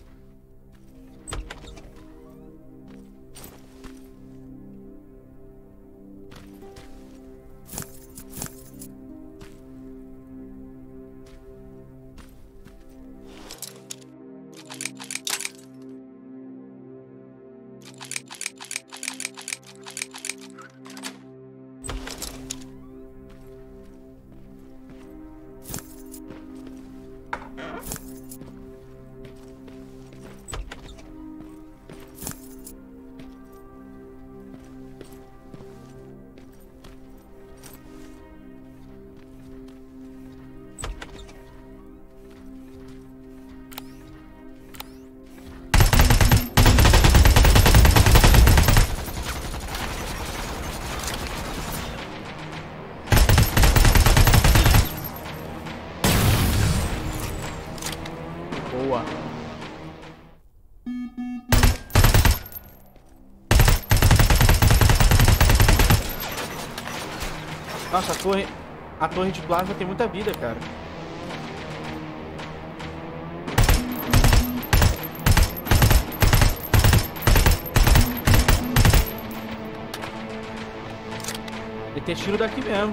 Boa. Nossa, a torre, a torre de plasma tem muita vida, cara. Tem que ter tiro daqui mesmo.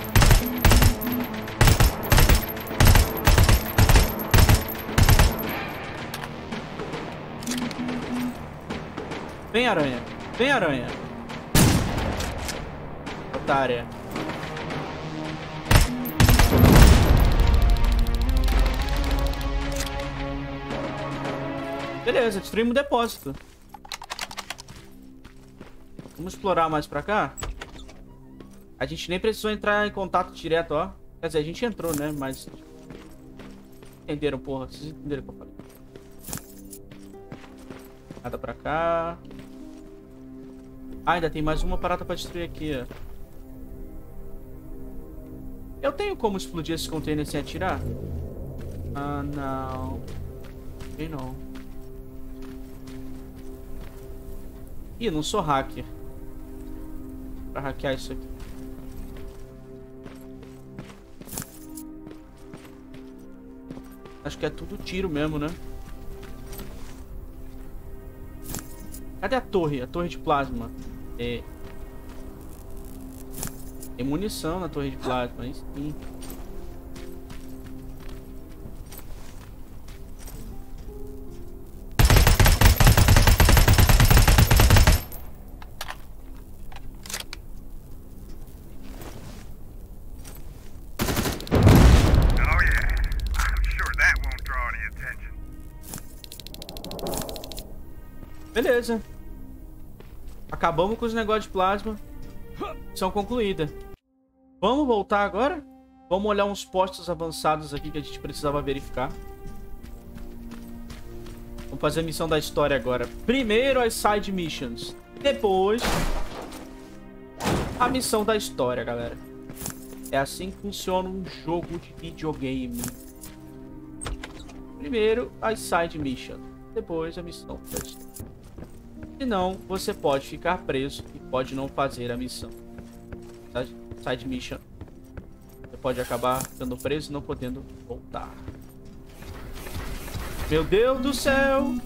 Vem, aranha. Vem, aranha. Otária. Beleza, destruímos o depósito. Vamos explorar mais pra cá. A gente nem precisou entrar em contato direto, ó. Quer dizer, a gente entrou, né? Mas... entenderam, porra. Vocês entenderam o que eu falei. Nada pra cá. Ah, ainda tem mais uma parada pra destruir aqui, ó. Eu tenho como explodir esse container sem atirar? Ah, não. Tem não. Ih, não sou hacker. Pra hackear isso aqui. Acho que é tudo tiro mesmo, né? Cadê a torre? A torre de plasma. É. Tem munição na torre de plasma, aí sim. Beleza. Acabamos com os negócios de plasma. Missão concluída. Vamos voltar agora? Vamos olhar uns postos avançados aqui que a gente precisava verificar. Vamos fazer a missão da história agora. Primeiro as side missions. Depois a missão da história, galera. É assim que funciona um jogo de videogame. Primeiro as side missions. Depois a missão da história. Senão, você pode ficar preso e pode não fazer a missão. Side mission. Você pode acabar ficando preso e não podendo voltar. Meu Deus do céu!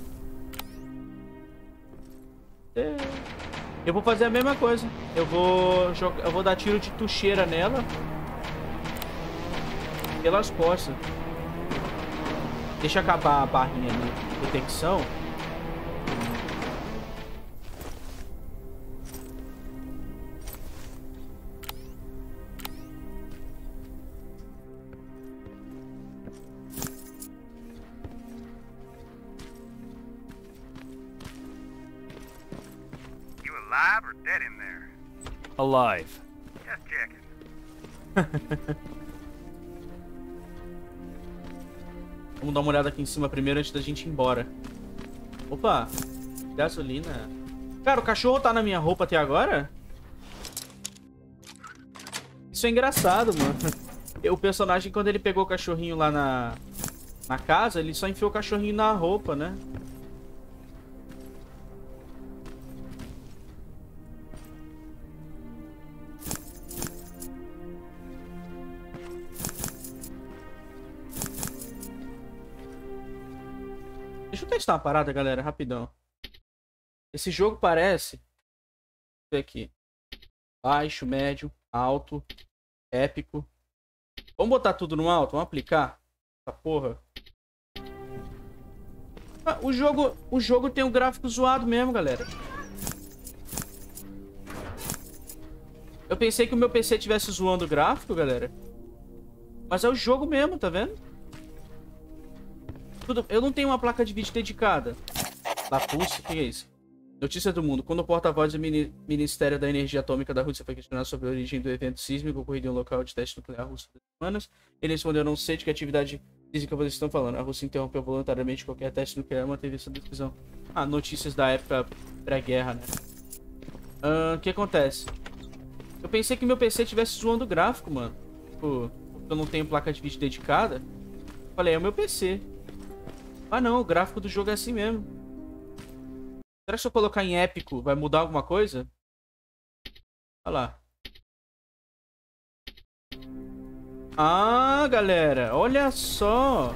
Eu vou fazer a mesma coisa. Eu vou jogar, eu vou dar tiro de tucheira nela. Pelas costas. Deixa acabar a barrinha de detecção. Alive or dead in there? Alive. Just checking. Vamos dar uma olhada aqui em cima primeiro antes da gente ir embora. Opa, gasolina. Cara, o cachorro tá na minha roupa até agora? Isso é engraçado, mano. O personagem, quando ele pegou o cachorrinho lá na, na casa, ele só enfiou o cachorrinho na roupa, né? Deixa eu testar uma parada, galera, rapidão. Esse jogo parece... Deixa eu ver aqui. Baixo, médio, alto, épico. Vamos botar tudo no alto? Vamos aplicar? Essa porra. Ah, o jogo, o jogo tem um gráfico zoado mesmo, galera. Eu pensei que o meu P C tivesse zoando o gráfico, galera. Mas é o jogo mesmo, tá vendo? Tudo... Eu não tenho uma placa de vídeo dedicada. Lapulse, o que é isso? Notícia do mundo. Quando o porta-voz do Mini... Ministério da Energia Atômica da Rússia foi questionado sobre a origem do evento sísmico ocorrido em um local de teste nuclear russo das semanas, ele respondeu: não sei de que atividade física vocês estão falando. A Rússia interrompeu voluntariamente qualquer teste nuclear e manteve essa decisão. Ah, notícias da época pré-guerra, né? O uh, que acontece? Eu pensei que meu P C estivesse zoando o gráfico, mano. Tipo, eu não tenho placa de vídeo dedicada. Falei, é o meu P C. Ah não, o gráfico do jogo é assim mesmo. Será que se eu colocar em épico vai mudar alguma coisa? Olha lá. Ah, galera, olha só.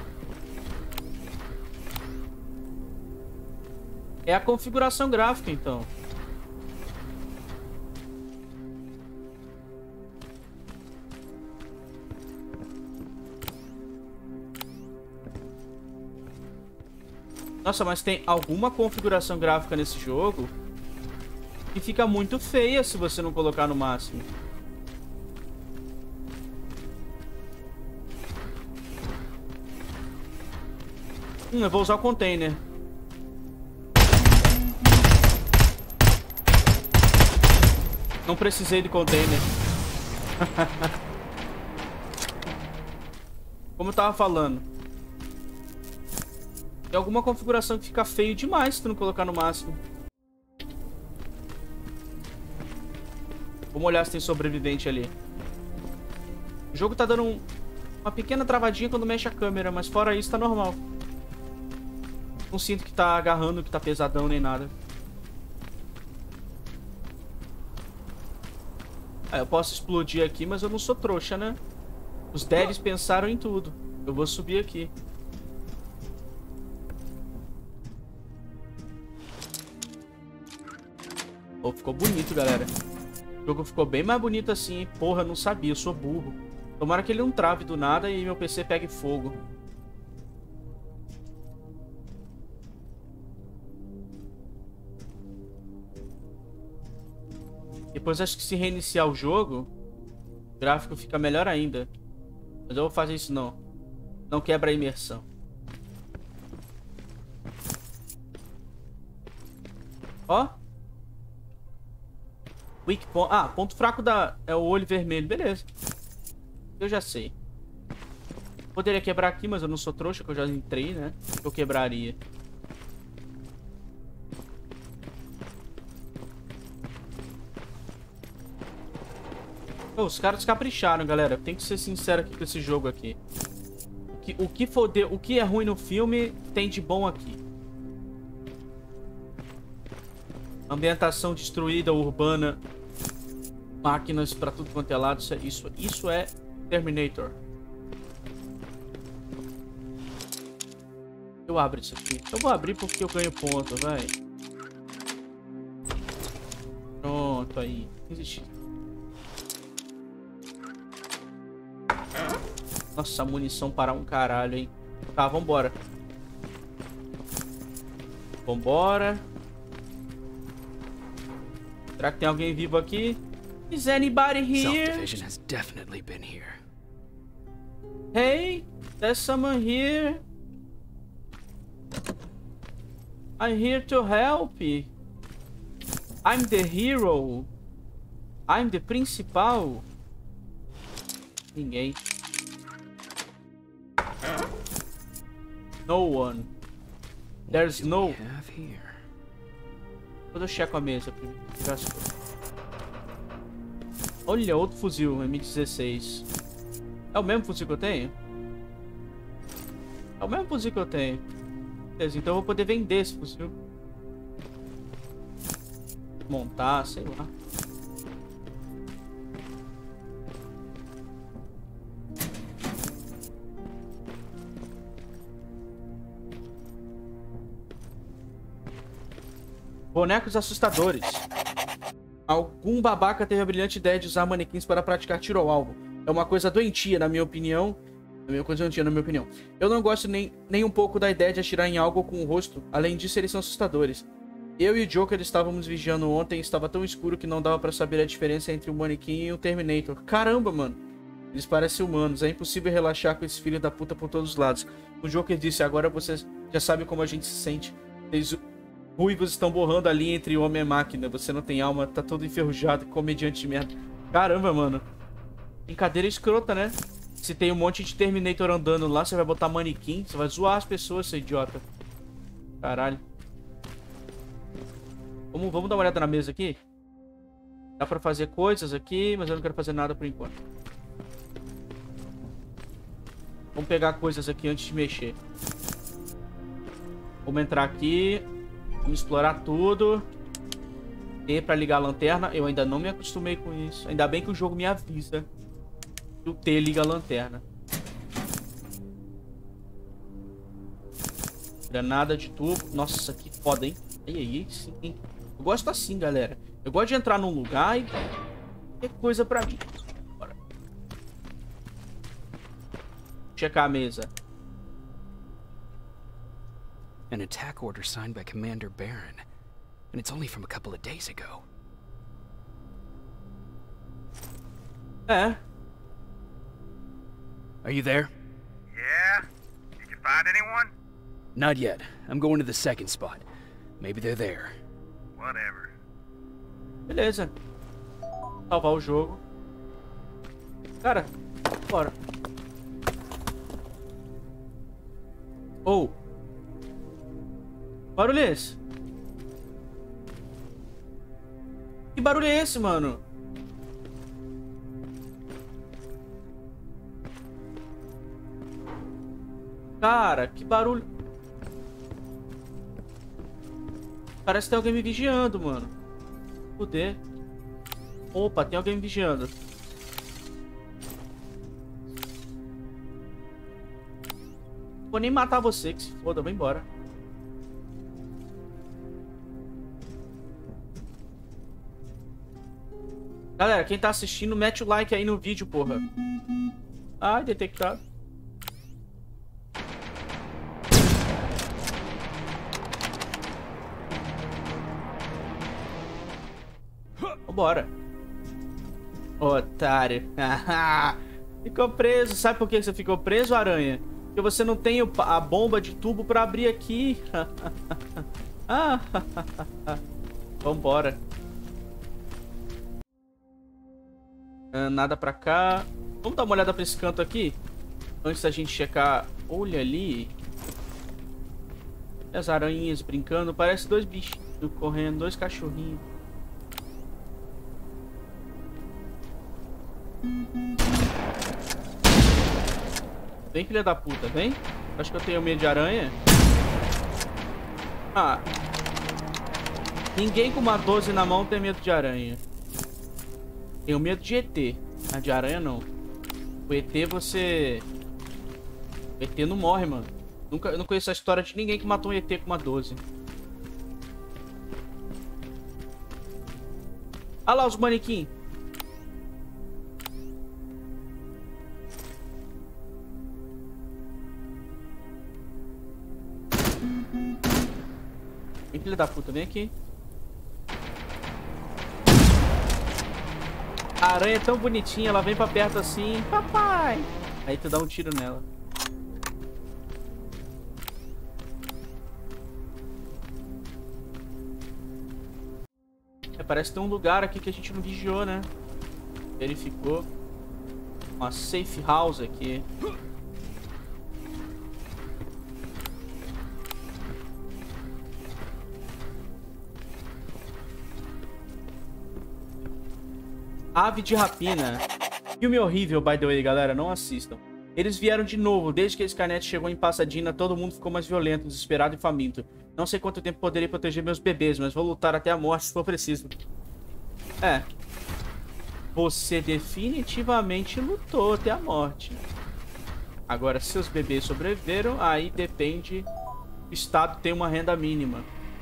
É a configuração gráfica, então. Nossa, mas tem alguma configuração gráfica nesse jogo que fica muito feia se você não colocar no máximo. Hum, eu vou usar o container. Não precisei de container. Como eu tava falando. Tem alguma configuração que fica feio demais se tu não colocar no máximo. Vamos olhar se tem sobrevivente ali. O jogo tá dando um, uma pequena travadinha quando mexe a câmera, mas fora isso tá normal. Não sinto que tá agarrando, que tá pesadão nem nada. Ah, eu posso explodir aqui, mas eu não sou trouxa, né? Os Deads pensaram em tudo. Eu vou subir aqui. Oh, ficou bonito, galera. O jogo ficou bem mais bonito assim, hein? Porra, eu não sabia, eu sou burro. Tomara que ele não trave do nada e meu P C pegue fogo. Depois acho que se reiniciar o jogo, o gráfico fica melhor ainda. Mas eu vou fazer isso não. Não quebra a imersão. Ó. Weak point. Ah, ponto fraco da... é o olho vermelho. Beleza. Eu já sei. Poderia quebrar aqui, mas eu não sou trouxa, que eu já entrei, né? Eu quebraria. Oh, os caras capricharam, galera. Tem que ser sincero aqui com esse jogo aqui. O que, o que, for de... o que é ruim no filme, tem de bom aqui. Ambientação destruída, urbana. Máquinas pra tudo quanto é lado. Isso é, isso, isso é Terminator. Eu abro isso aqui. Eu vou abrir porque eu ganho ponto, vai. Pronto, aí. Existe. Nossa, a munição para um caralho, hein. Tá, vambora. Vambora. Será que tem alguém vivo aqui? Is anybody here? Self-division has definitely been here. Hey, there's someone here. I'm here to help. I'm the hero. I'm the principal. Ninguém. No one. There's no. Vou eu checo a mesa primeiro. Olha, outro fuzil, M dezesseis. É o mesmo fuzil que eu tenho? É o mesmo fuzil que eu tenho. Beleza, então eu vou poder vender esse fuzil. Montar, sei lá. Bonecos assustadores. Algum babaca teve a brilhante ideia de usar manequins para praticar tiro ao alvo. É uma coisa doentia, na minha opinião. É uma coisa doentia, na minha opinião. Eu não gosto nem, nem um pouco da ideia de atirar em algo com o rosto. Além disso, eles são assustadores. Eu e o Joker estávamos vigiando ontem e estava tão escuro que não dava para saber a diferença entre o manequim e o Terminator. Caramba, mano. Eles parecem humanos. É impossível relaxar com esse filho da puta por todos os lados. O Joker disse, agora você já sabe como a gente se sente. Eles... ruivos estão borrando ali entre homem e máquina. Você não tem alma, tá todo enferrujado, comediante de merda. Caramba, mano. Brincadeira escrota, né? Se tem um monte de Terminator andando lá, você vai botar manequim, você vai zoar as pessoas, seu idiota. Caralho. Vamos, vamos dar uma olhada na mesa aqui? Dá pra fazer coisas aqui, mas eu não quero fazer nada por enquanto. Vamos pegar coisas aqui antes de mexer. Vamos entrar aqui. Vamos explorar tudo. E pra ligar a lanterna, eu ainda não me acostumei com isso. Ainda bem que o jogo me avisa que o T liga a lanterna. Granada de tubo. Nossa, que foda, hein? Aí, aí, sim, hein? Eu gosto assim, galera. Eu gosto de entrar num lugar e ter coisa pra mim. Bora. Checar a mesa. An attack order signed by Commander Baron, and it's only from a couple of days ago. É. Are you there? Yeah? Did you find anyone? Not yet. I'm going to the second spot. Maybe they're there. Whatever. Beleza. Salvar o jogo. Cara, bora. Oh. Barulho é esse? Que barulho é esse, mano? Cara, que barulho. Parece que tem alguém me vigiando, mano. Fuder. Opa, tem alguém me vigiando. Vou nem matar você, que se foda, vai embora. Galera, quem tá assistindo, mete o like aí no vídeo, porra. Ai, detectado. Vambora. Otário. Ficou preso. Sabe por que você ficou preso, aranha? Porque você não tem a bomba de tubo pra abrir aqui. Vambora. Ah, nada pra cá. Vamos dar uma olhada pra esse canto aqui. Antes da gente checar. Olha ali. As aranhinhas brincando. Parece dois bichinhos correndo. Dois cachorrinhos. Vem, filha da puta, vem. Acho que eu tenho medo de aranha. Ah. Ninguém com uma doze na mão tem medo de aranha. Tenho medo de E T. A de aranha não. O E T você... O E T não morre, mano. Nunca, eu não conheço a história de ninguém que matou um E T com uma doze. Olha lá os manequins. Vem, filha da puta, vem aqui. A aranha é tão bonitinha, ela vem pra perto assim. Papai! Aí tu dá um tiro nela. É, parece que tem um lugar aqui que a gente não vigiou, né? Verificou. Uma safe house aqui. Ave de Rapina. Filme horrível, by the way, galera. Não assistam. Eles vieram de novo. Desde que a Skynet chegou em Pasadena, todo mundo ficou mais violento, desesperado e faminto. Não sei quanto tempo poderei proteger meus bebês, mas vou lutar até a morte se for preciso. É. Você definitivamente lutou até a morte. Agora, se os bebês sobreviveram, aí depende... O Estado tem uma renda mínima.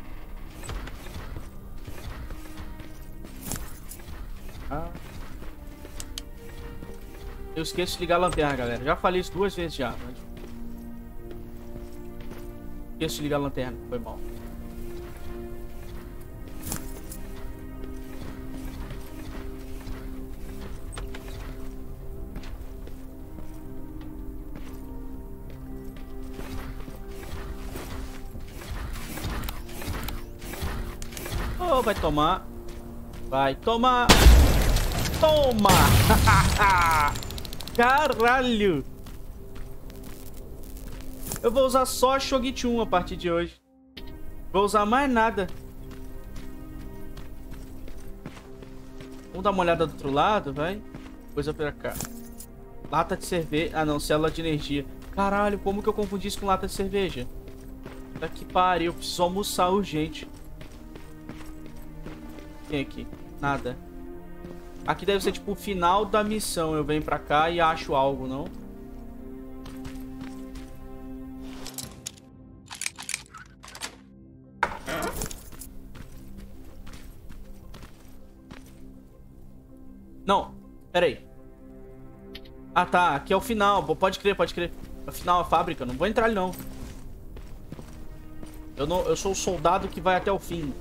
Ah. Eu esqueço de ligar a lanterna, galera. Já falei isso duas vezes já. Mas... Esqueço de ligar a lanterna. Foi mal. Oh, vai tomar. Vai tomar. Toma! Caralho! Eu vou usar só Shogichun a partir de hoje. Vou usar mais nada. Vamos dar uma olhada do outro lado, vai. Coisa pra cá. Lata de cerveja. Ah, não. Célula de energia. Caralho, como que eu confundi isso com lata de cerveja? Tá que pariu. Eu preciso almoçar urgente. Tem aqui. Nada. Aqui deve ser tipo o final da missão. Eu venho pra cá e acho algo, não? Não, pera aí. Ah tá, aqui é o final. Pode crer, pode crer. É o final, a fábrica. Não vou entrar ali não. Eu, não, eu sou o soldado que vai até o fim.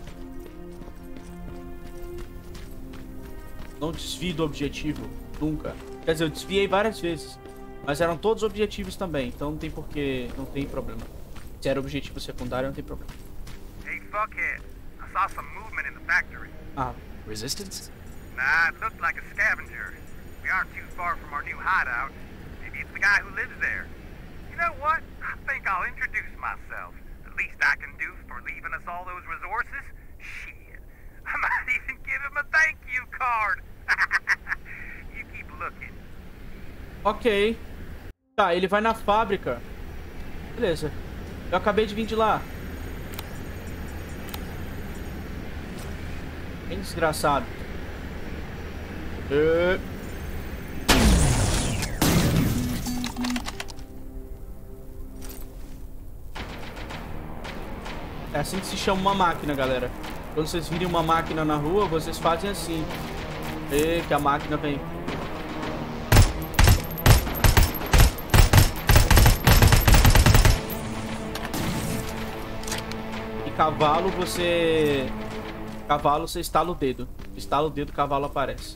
Não desvio do objetivo, nunca. Quer dizer, eu desviei várias vezes. Mas eram todos objetivos também, então não tem porquê, não tem problema. Se era objetivo secundário, não tem problema. Hey, fuckhead. I saw some movement in the factory. Ah. Resistance? No, Nah, it looked like a scavenger. We aren't too far from our new hideout. Maybe it's the guy who lives there. You know what? I think I'll introduce myself. The least I can do for leaving us all those resources? Shit. I might even give him a thank you card. You keep looking. Ok. Tá, ele vai na fábrica. Beleza. Eu acabei de vir de lá. Bem desgraçado. É... é assim que se chama uma máquina, galera. Quando vocês virem uma máquina na rua, vocês fazem assim. E que a máquina vem. E cavalo, você... Cavalo, você estala o dedo. Estala o dedo, o cavalo aparece.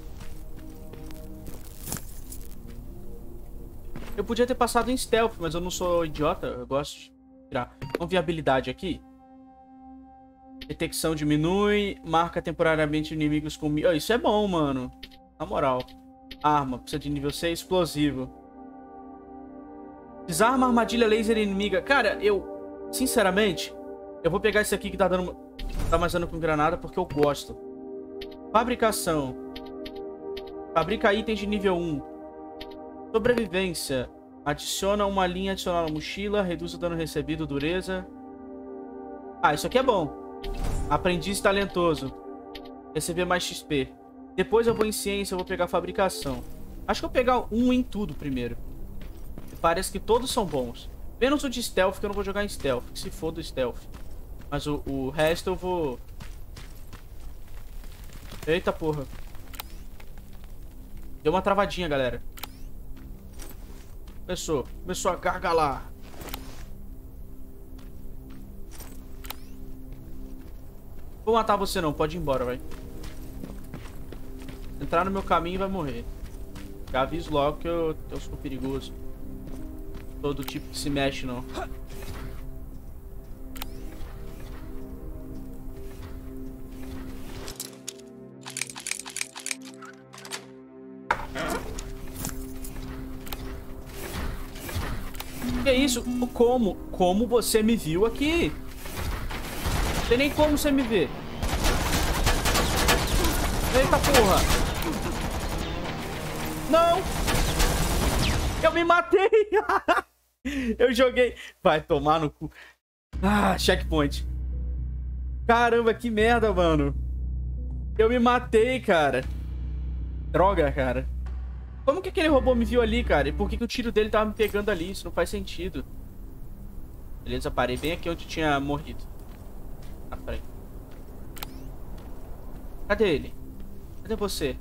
Eu podia ter passado em stealth, mas eu não sou idiota. Eu gosto de tirar. Vamos ver a habilidade aqui. Detecção diminui. Marca temporariamente inimigos com... Oh, isso é bom, mano. Na moral. Arma. Precisa de nível seis. Explosivo. Desarma armadilha laser inimiga. Cara, eu... Sinceramente... Eu vou pegar esse aqui que tá dando... Tá mais dando com granada porque eu gosto. Fabricação. Fabrica itens de nível um. Sobrevivência. Adiciona uma linha adicional na mochila. Reduz o dano recebido. Dureza. Ah, isso aqui é bom. Aprendiz talentoso. Receber mais X P. Depois eu vou em ciência. Eu vou pegar fabricação. Acho que eu vou pegar um em tudo primeiro. Parece que todos são bons. Menos o de stealth, que eu não vou jogar em stealth. Que se for do stealth. Mas o, o resto eu vou... Eita porra. Deu uma travadinha, galera. Começou. Começou a gargalar. Vou matar você não. Pode ir embora, vai. Entrar no meu caminho e vai morrer. Já aviso logo que eu, eu sou perigoso. Todo tipo que se mexe, não. Que isso? Como? Como você me viu aqui? Não tem nem como você me ver. Eita porra. Não. Eu me matei. Eu joguei. Vai tomar no cu. Ah, checkpoint. Caramba, que merda, mano. Eu me matei, cara. Droga, cara. Como que aquele robô me viu ali, cara? E por que, que o tiro dele tava me pegando ali? Isso não faz sentido. Beleza, parei bem aqui onde tinha morrido. Ah, peraí. Cadê ele? Cadê você?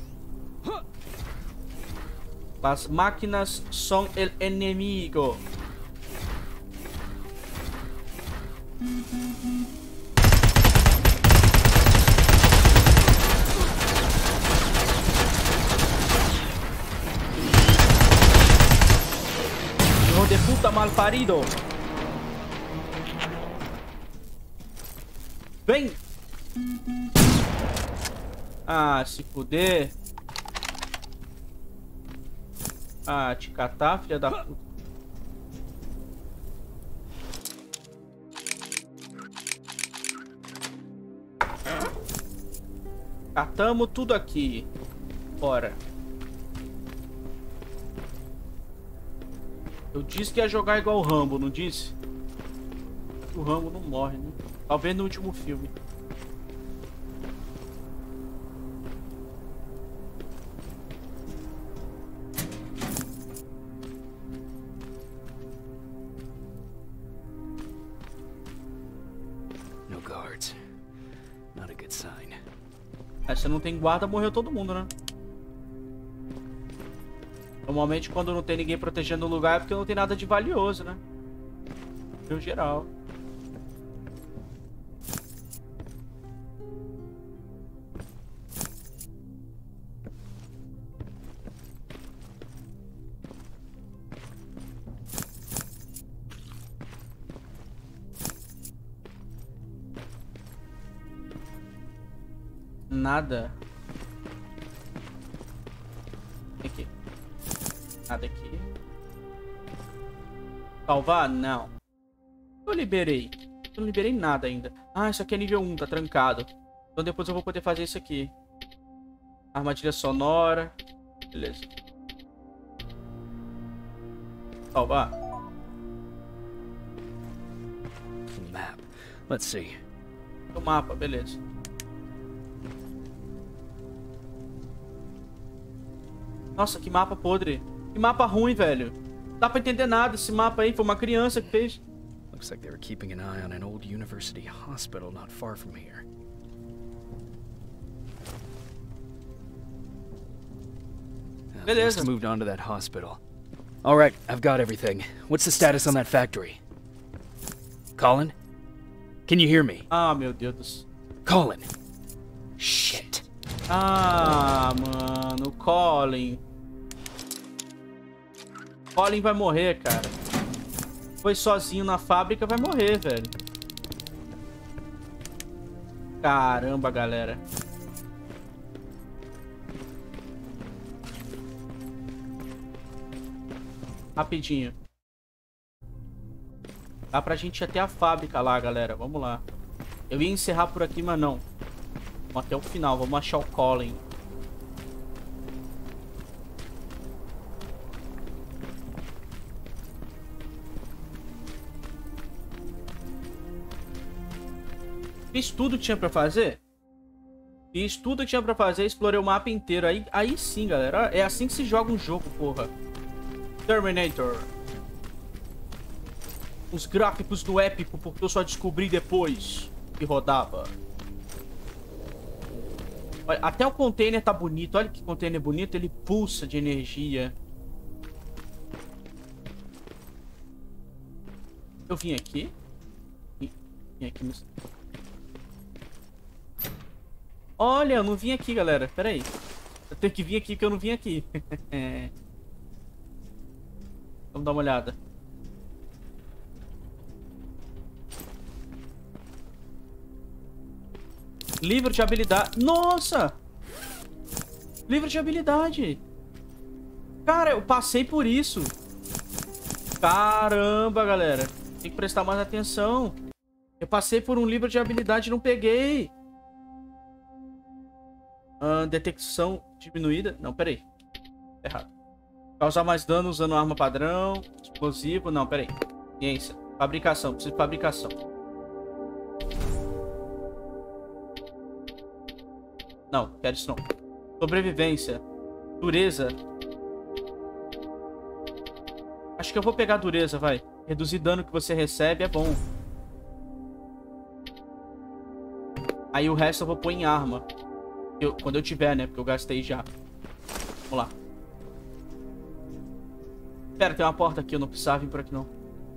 As máquinas são el enemigo. Hijo de puta mal parido. Vem. Ah, se fuder. Ah, te catar, filha da puta. Catamos tudo aqui. Bora. Eu disse que ia jogar igual o Rambo, não disse? O Rambo não morre, né? Talvez no último filme. No guards. Not a good sign. É, se não tem guarda, morreu todo mundo, né? Normalmente quando não tem ninguém protegendo o lugar é porque não tem nada de valioso, né? No geral. Nada. Nada aqui. Salvar? Não. Eu liberei. Eu não liberei nada ainda. Ah, isso aqui é nível um, tá trancado. Então depois eu vou poder fazer isso aqui. Armadilha sonora. Beleza. Salvar. Map. Let's see. O mapa, beleza. Nossa, que mapa podre. Que mapa ruim, velho. Não dá pra entender nada esse mapa aí. Foi uma criança que fez. Looks like they were keeping an eye on an old university hospital not far from here. Uh, they must have moved on to that hospital. All right, I've got everything. What's the status on that factory? Colin? Can you hear me? Ah, meu Deus. Colin. Shit. Ah, mano, Colin. Colin vai morrer, cara. Foi sozinho na fábrica, vai morrer, velho. Caramba, galera. Rapidinho. Dá pra gente ir até a fábrica lá, galera. Vamos lá. Eu ia encerrar por aqui, mas não. Vamos até o final. Vamos achar o Colin. Fiz tudo que tinha pra fazer? Fiz tudo que tinha pra fazer. Explorei o mapa inteiro. Aí, aí sim, galera. É assim que se joga um jogo, porra. Terminator. Os gráficos do épico, porque eu só descobri depois que rodava. Olha, até o container tá bonito. Olha que container bonito. Ele pulsa de energia. Eu vim aqui. Vim aqui nesse... Olha, eu não vim aqui, galera. Pera aí. Eu tenho que vir aqui porque eu não vim aqui. Vamos dar uma olhada. Livro de habilidade. Nossa! Livro de habilidade. Cara, eu passei por isso. Caramba, galera. Tem que prestar mais atenção. Eu passei por um livro de habilidade e não peguei. Uh, detecção diminuída. Não, peraí. Errado. Causar mais dano usando arma padrão. Explosivo. Não, peraí. Ciência. Fabricação. Preciso de fabricação. Não, quero isso não. Sobrevivência. Dureza. Acho que eu vou pegar dureza, vai. Reduzir dano que você recebe é bom. Aí o resto eu vou pôr em arma. Eu, quando eu tiver, né? Porque eu gastei já. Vamos lá. Pera, tem uma porta aqui. Eu não precisava vir por aqui, não.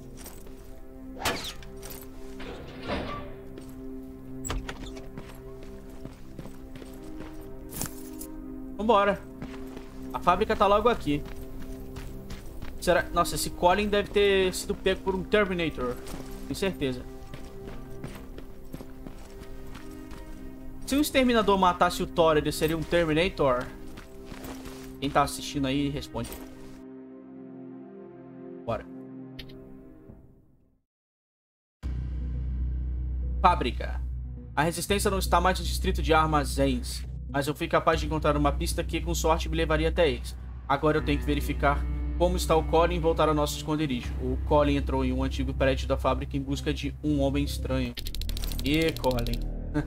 Vambora. A fábrica tá logo aqui. Será? Nossa, esse Colin deve ter sido pego por um Terminator. Com certeza. Se um exterminador matasse o Thor, ele seria um Terminator? Quem tá assistindo aí, responde. Bora. Fábrica. A resistência não está mais no distrito de armazéns, mas eu fui capaz de encontrar uma pista que, com sorte, me levaria até eles. Agora eu tenho que verificar como está o Colin e voltar ao nosso esconderijo. O Colin entrou em um antigo prédio da fábrica em busca de um homem estranho. E Colin.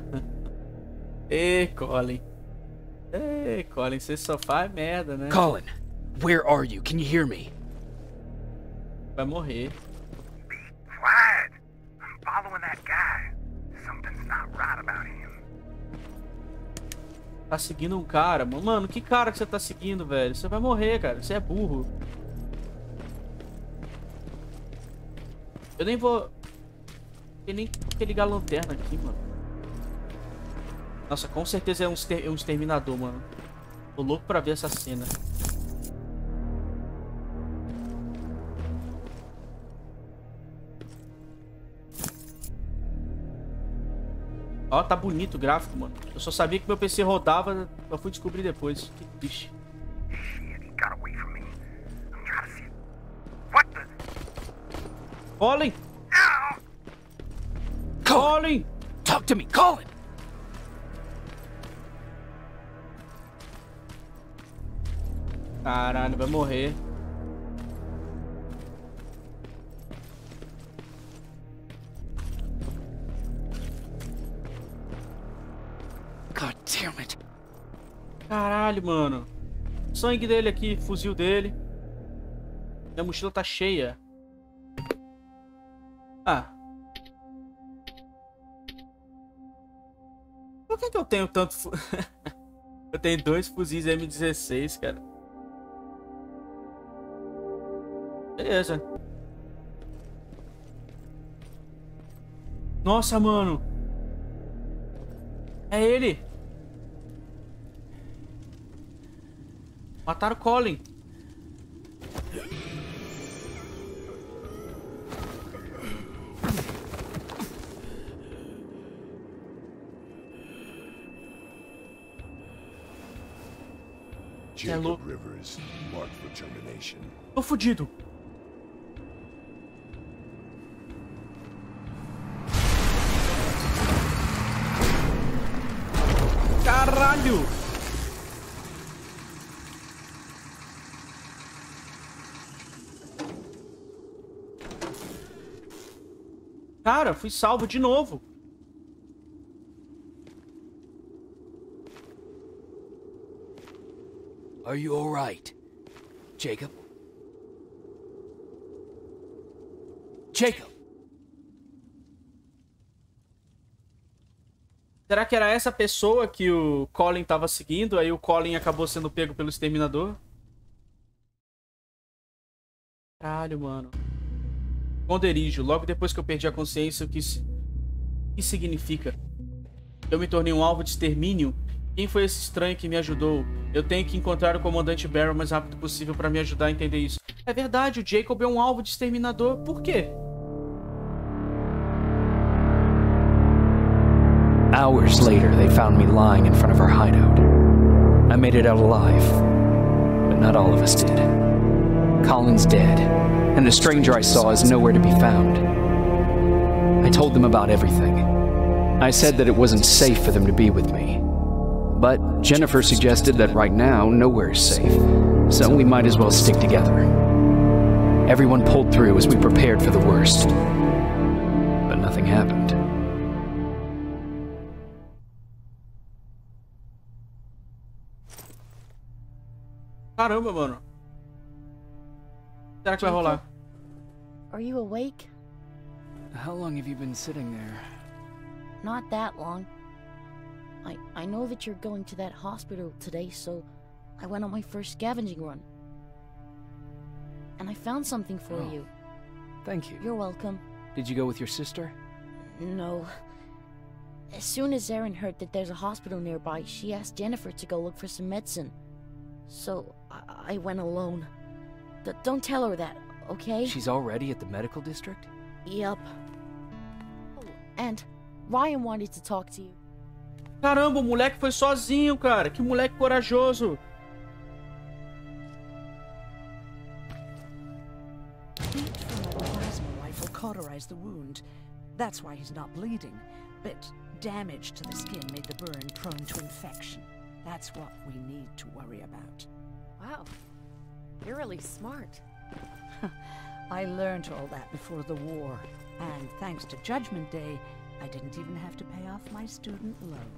Ei, Colin. Ei, Colin, você só faz merda, né? Colin, where are you? Can you hear me? Vai morrer. Be quiet. I'm following that guy. Something's not right about him. Tá seguindo um cara, mano. Mano, que cara que você tá seguindo, velho? Você vai morrer, cara. Você é burro. Eu nem vou... Eu nem vou ligar a lanterna aqui, mano. Nossa, com certeza é um, exter... um exterminador, mano. Tô louco pra ver essa cena. Ó, tá bonito o gráfico, mano. Eu só sabia que meu P C rodava, eu fui descobrir depois. Que triste. Shit, he got away from me. I'm Colin! Colin! Colin! Talk to me, Colin! Caralho, vai morrer. God damn it. Caralho, mano. Sangue dele aqui, fuzil dele. Minha mochila tá cheia. Ah. Por que que eu tenho tanto... Fu... eu tenho dois fuzis M dezesseis, cara. Beleza. Nossa, mano. É ele. Mataram o Colin. Jacob Rivers, marked for termination. Tô fudido. Caralho! Cara, fui salvo de novo. Are you all right, Jacob? Jacob! Será que era essa pessoa que o Colin tava seguindo? Aí o Colin acabou sendo pego pelo exterminador? Caralho, mano. Esconderijo. Logo depois que eu perdi a consciência, o que isso que significa? Eu me tornei um alvo de extermínio? Quem foi esse estranho que me ajudou? Eu tenho que encontrar o comandante Barrow o mais rápido possível para me ajudar a entender isso. É verdade, o Jacob é um alvo de exterminador. Por quê? Hours later, they found me lying in front of our hideout. I made it out alive, but not all of us did. Colin's dead, and the stranger I saw is nowhere to be found. I told them about everything. I said that it wasn't safe for them to be with me. But Jennifer suggested that right now, nowhere is safe, so we might as well stick together. Everyone pulled through as we prepared for the worst, but nothing happened. Caramba, mano. Será que vai rolar? Are you awake? How long have you been sitting there? Not that long. I, I know that you're going to that hospital today, so I went on my first scavenging run. And I found something for Oh. you. Thank you. You're welcome. Did you go with your sister? No. As soon as Erin heard that there's a hospital nearby, she asked Jennifer to go look for some medicine. So, I, I went alone. D don't tell her that, okay? She's already at the medical district? Yup. Oh, and Ryan wanted to talk to you. Caramba, o moleque foi sozinho, cara. Que moleque corajoso. Heat from a plasma rifle cauterized the wound. That's why he's not bleeding. But damage to the skin made the burn prone to infection. That's what we need to worry about. Wow. You're really smart. I learned all that before the war. And thanks to Judgment Day, I didn't even have to pay off my student loan.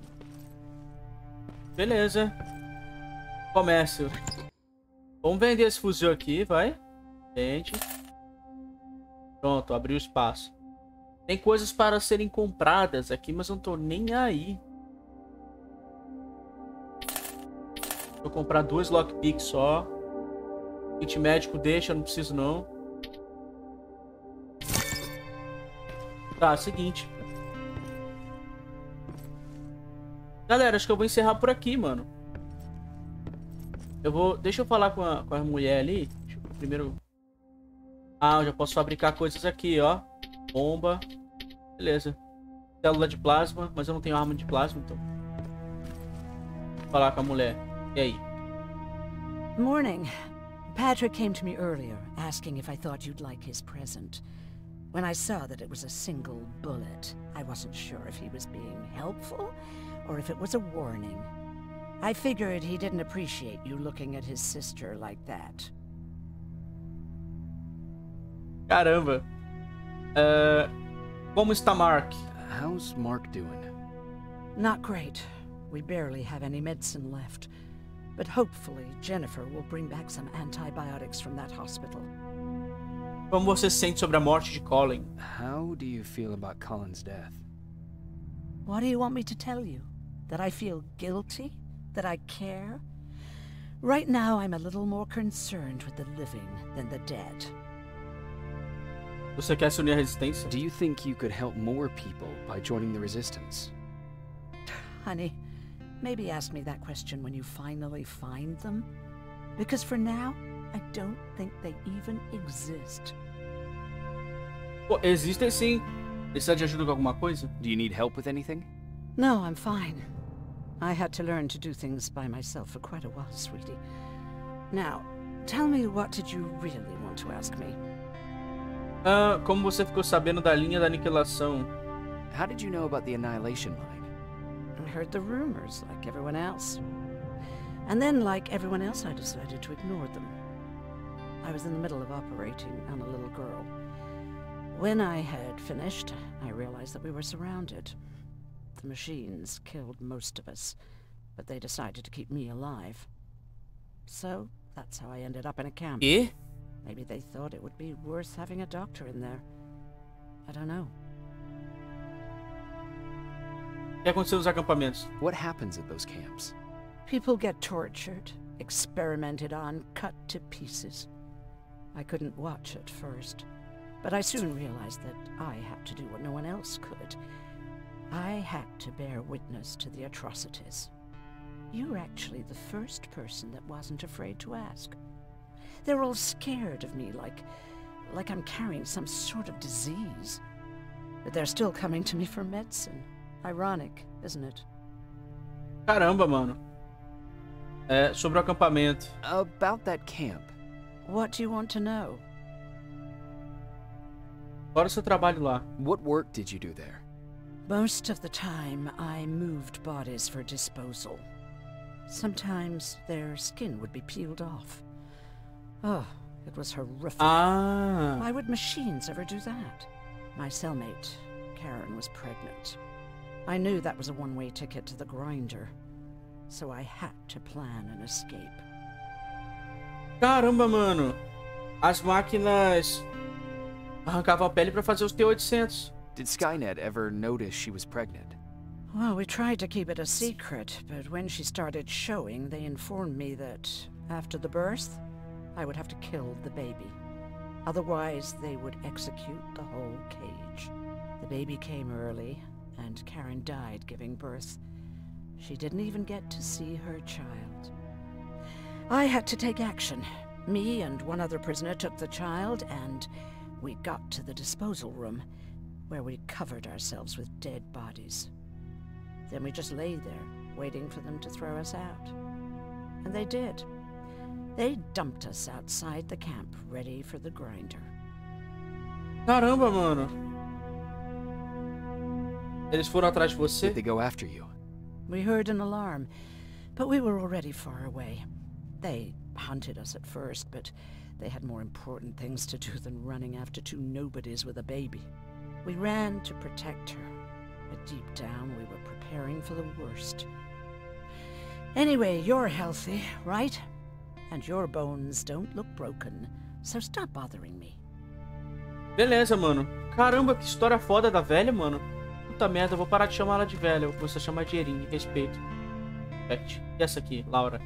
Beleza. Comércio. Vamos vender esse fuzil aqui, vai. Gente. Pronto, abriu espaço. Tem coisas para serem compradas aqui, mas eu não tô nem aí. Vou comprar dois lockpicks só. Kit médico deixa, eu não preciso não. Tá, seguinte. Galera, acho que eu vou encerrar por aqui, mano. Eu vou... Deixa eu falar com a, com a mulher ali. Deixa eu primeiro... Ah, eu já posso fabricar coisas aqui, ó. Bomba. Beleza. Célula de plasma, mas eu não tenho arma de plasma, então. Vou falar com a mulher. E aí? Morning. Patrick came to me earlier, asking if I thought you'd like his present. When I saw that it was a single bullet, I wasn't sure if he was being helpful or if it was a warning. I figured he didn't appreciate you looking at his sister like that. Caramba. Uh, como está Mark? How's Mark doing? Not great. We barely have any medicine left. But hopefully Jennifer will bring back some antibiotics from that hospital. Como você se sente sobre a morte de Colin? How do you feel about Colin's death? What do you want me to tell you? That I feel guilty? That I care? Right now I'm a little more concerned with the living than the dead. Você quer se unir à resistência? Do you think you could help more people by joining the Resistance? Honey, maybe ask me that question when you finally find them. Because for now, I don't think they even exist. Pô, existem sim. Precisa de ajuda com alguma coisa? Do you need help with anything? No, I'm fine. I had to learn to do things by myself for quite a while, sweetie. Now, tell me, what did you really want to ask me? Ah, como você ficou sabendo da linha da aniquilação? How did you know about the Annihilation Line? I heard the rumors, like everyone else. And then, like everyone else, I decided to ignore them. I was in the middle of operating on a little girl. When I had finished, I realized that we were surrounded. The machines killed most of us, but they decided to keep me alive. So, that's how I ended up in a camp. E? Maybe they thought it would be worth having a doctor in there. I don't know. O que aconteceu nos acampamentos? What happens at those camps? People get tortured, experimented on, cut to pieces. I couldn't watch at first, but I soon realized that I had to do what no one else could. I had to bear witness to the atrocities. You're actually the first person that wasn't afraid to ask. They're all scared of me, like, like I'm carrying some sort of disease. But they're still coming to me for medicine. Ironic, isn't it? Caramba, mano. É, sobre o acampamento. About that camp. What do you want to know? Fora o seu trabalho lá. What work did you do there? Most of the time, I moved bodies for disposal. Sometimes their skin would be peeled off. Oh, it was horrific. Ah. Why would machines ever do that? My cellmate, Karen, was pregnant. I knew that was a one-way ticket to the grinder, so I had to plan an escape. Caramba, mano. As máquinas arrancavam a pele pra fazer os T oitocentos. Did Skynet ever notice she was pregnant? Well, we tried to keep it a secret, but when she started showing, they informed me that after the birth, I would have to kill the baby. Otherwise, they would execute the whole cage. The baby came early, and Karen died giving birth. She didn't even get to see her child. I had to take action. Me and one other prisoner took the child, and we got to the disposal room, where we covered ourselves with dead bodies. Then we just lay there, waiting for them to throw us out. And they did. They dumped us outside the camp, ready for the grinder. Caramba, mano. Eles foram atrás de você? Did they go after you? We heard an alarm, but we were already far away. They hunted us at first, but they had more important things to do than running after two nobodies with a baby. We ran to protect her, but deep down we were preparing for the worst. Anyway, you're healthy, right? And your bones don't look broken, so stop bothering me. Beleza, mano. Caramba, que história foda da velha, mano. Puta merda, eu vou parar de chamar ela de velha. Eu vou começar a chamar de Erin, respeito. Pet. E essa aqui, Laura?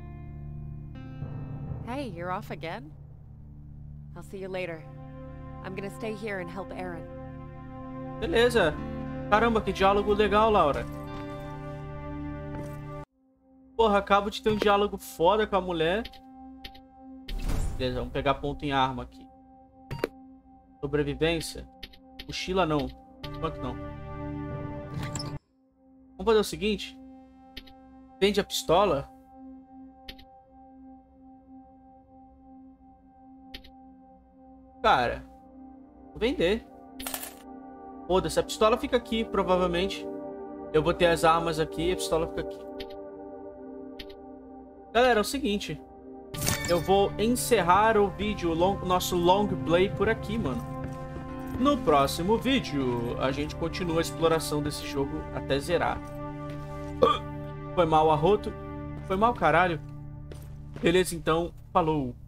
Hey, you're off again? I'll see you later. I'm gonna stay here and help Aaron. Beleza. Caramba, que diálogo legal, Laura. Porra, acabo de ter um diálogo foda com a mulher. Beleza, vamos pegar ponto em arma aqui. Sobrevivência. Mochila não. Quanto não? Vamos fazer o seguinte. Vende a pistola. Cara, vou vender. Foda-se, a pistola fica aqui, provavelmente. Eu vou ter as armas aqui e a pistola fica aqui. Galera, é o seguinte. Eu vou encerrar o vídeo, o long, nosso long play por aqui, mano. No próximo vídeo, a gente continua a exploração desse jogo até zerar. Foi mal, arroto. Foi mal, caralho. Beleza, então. Falou.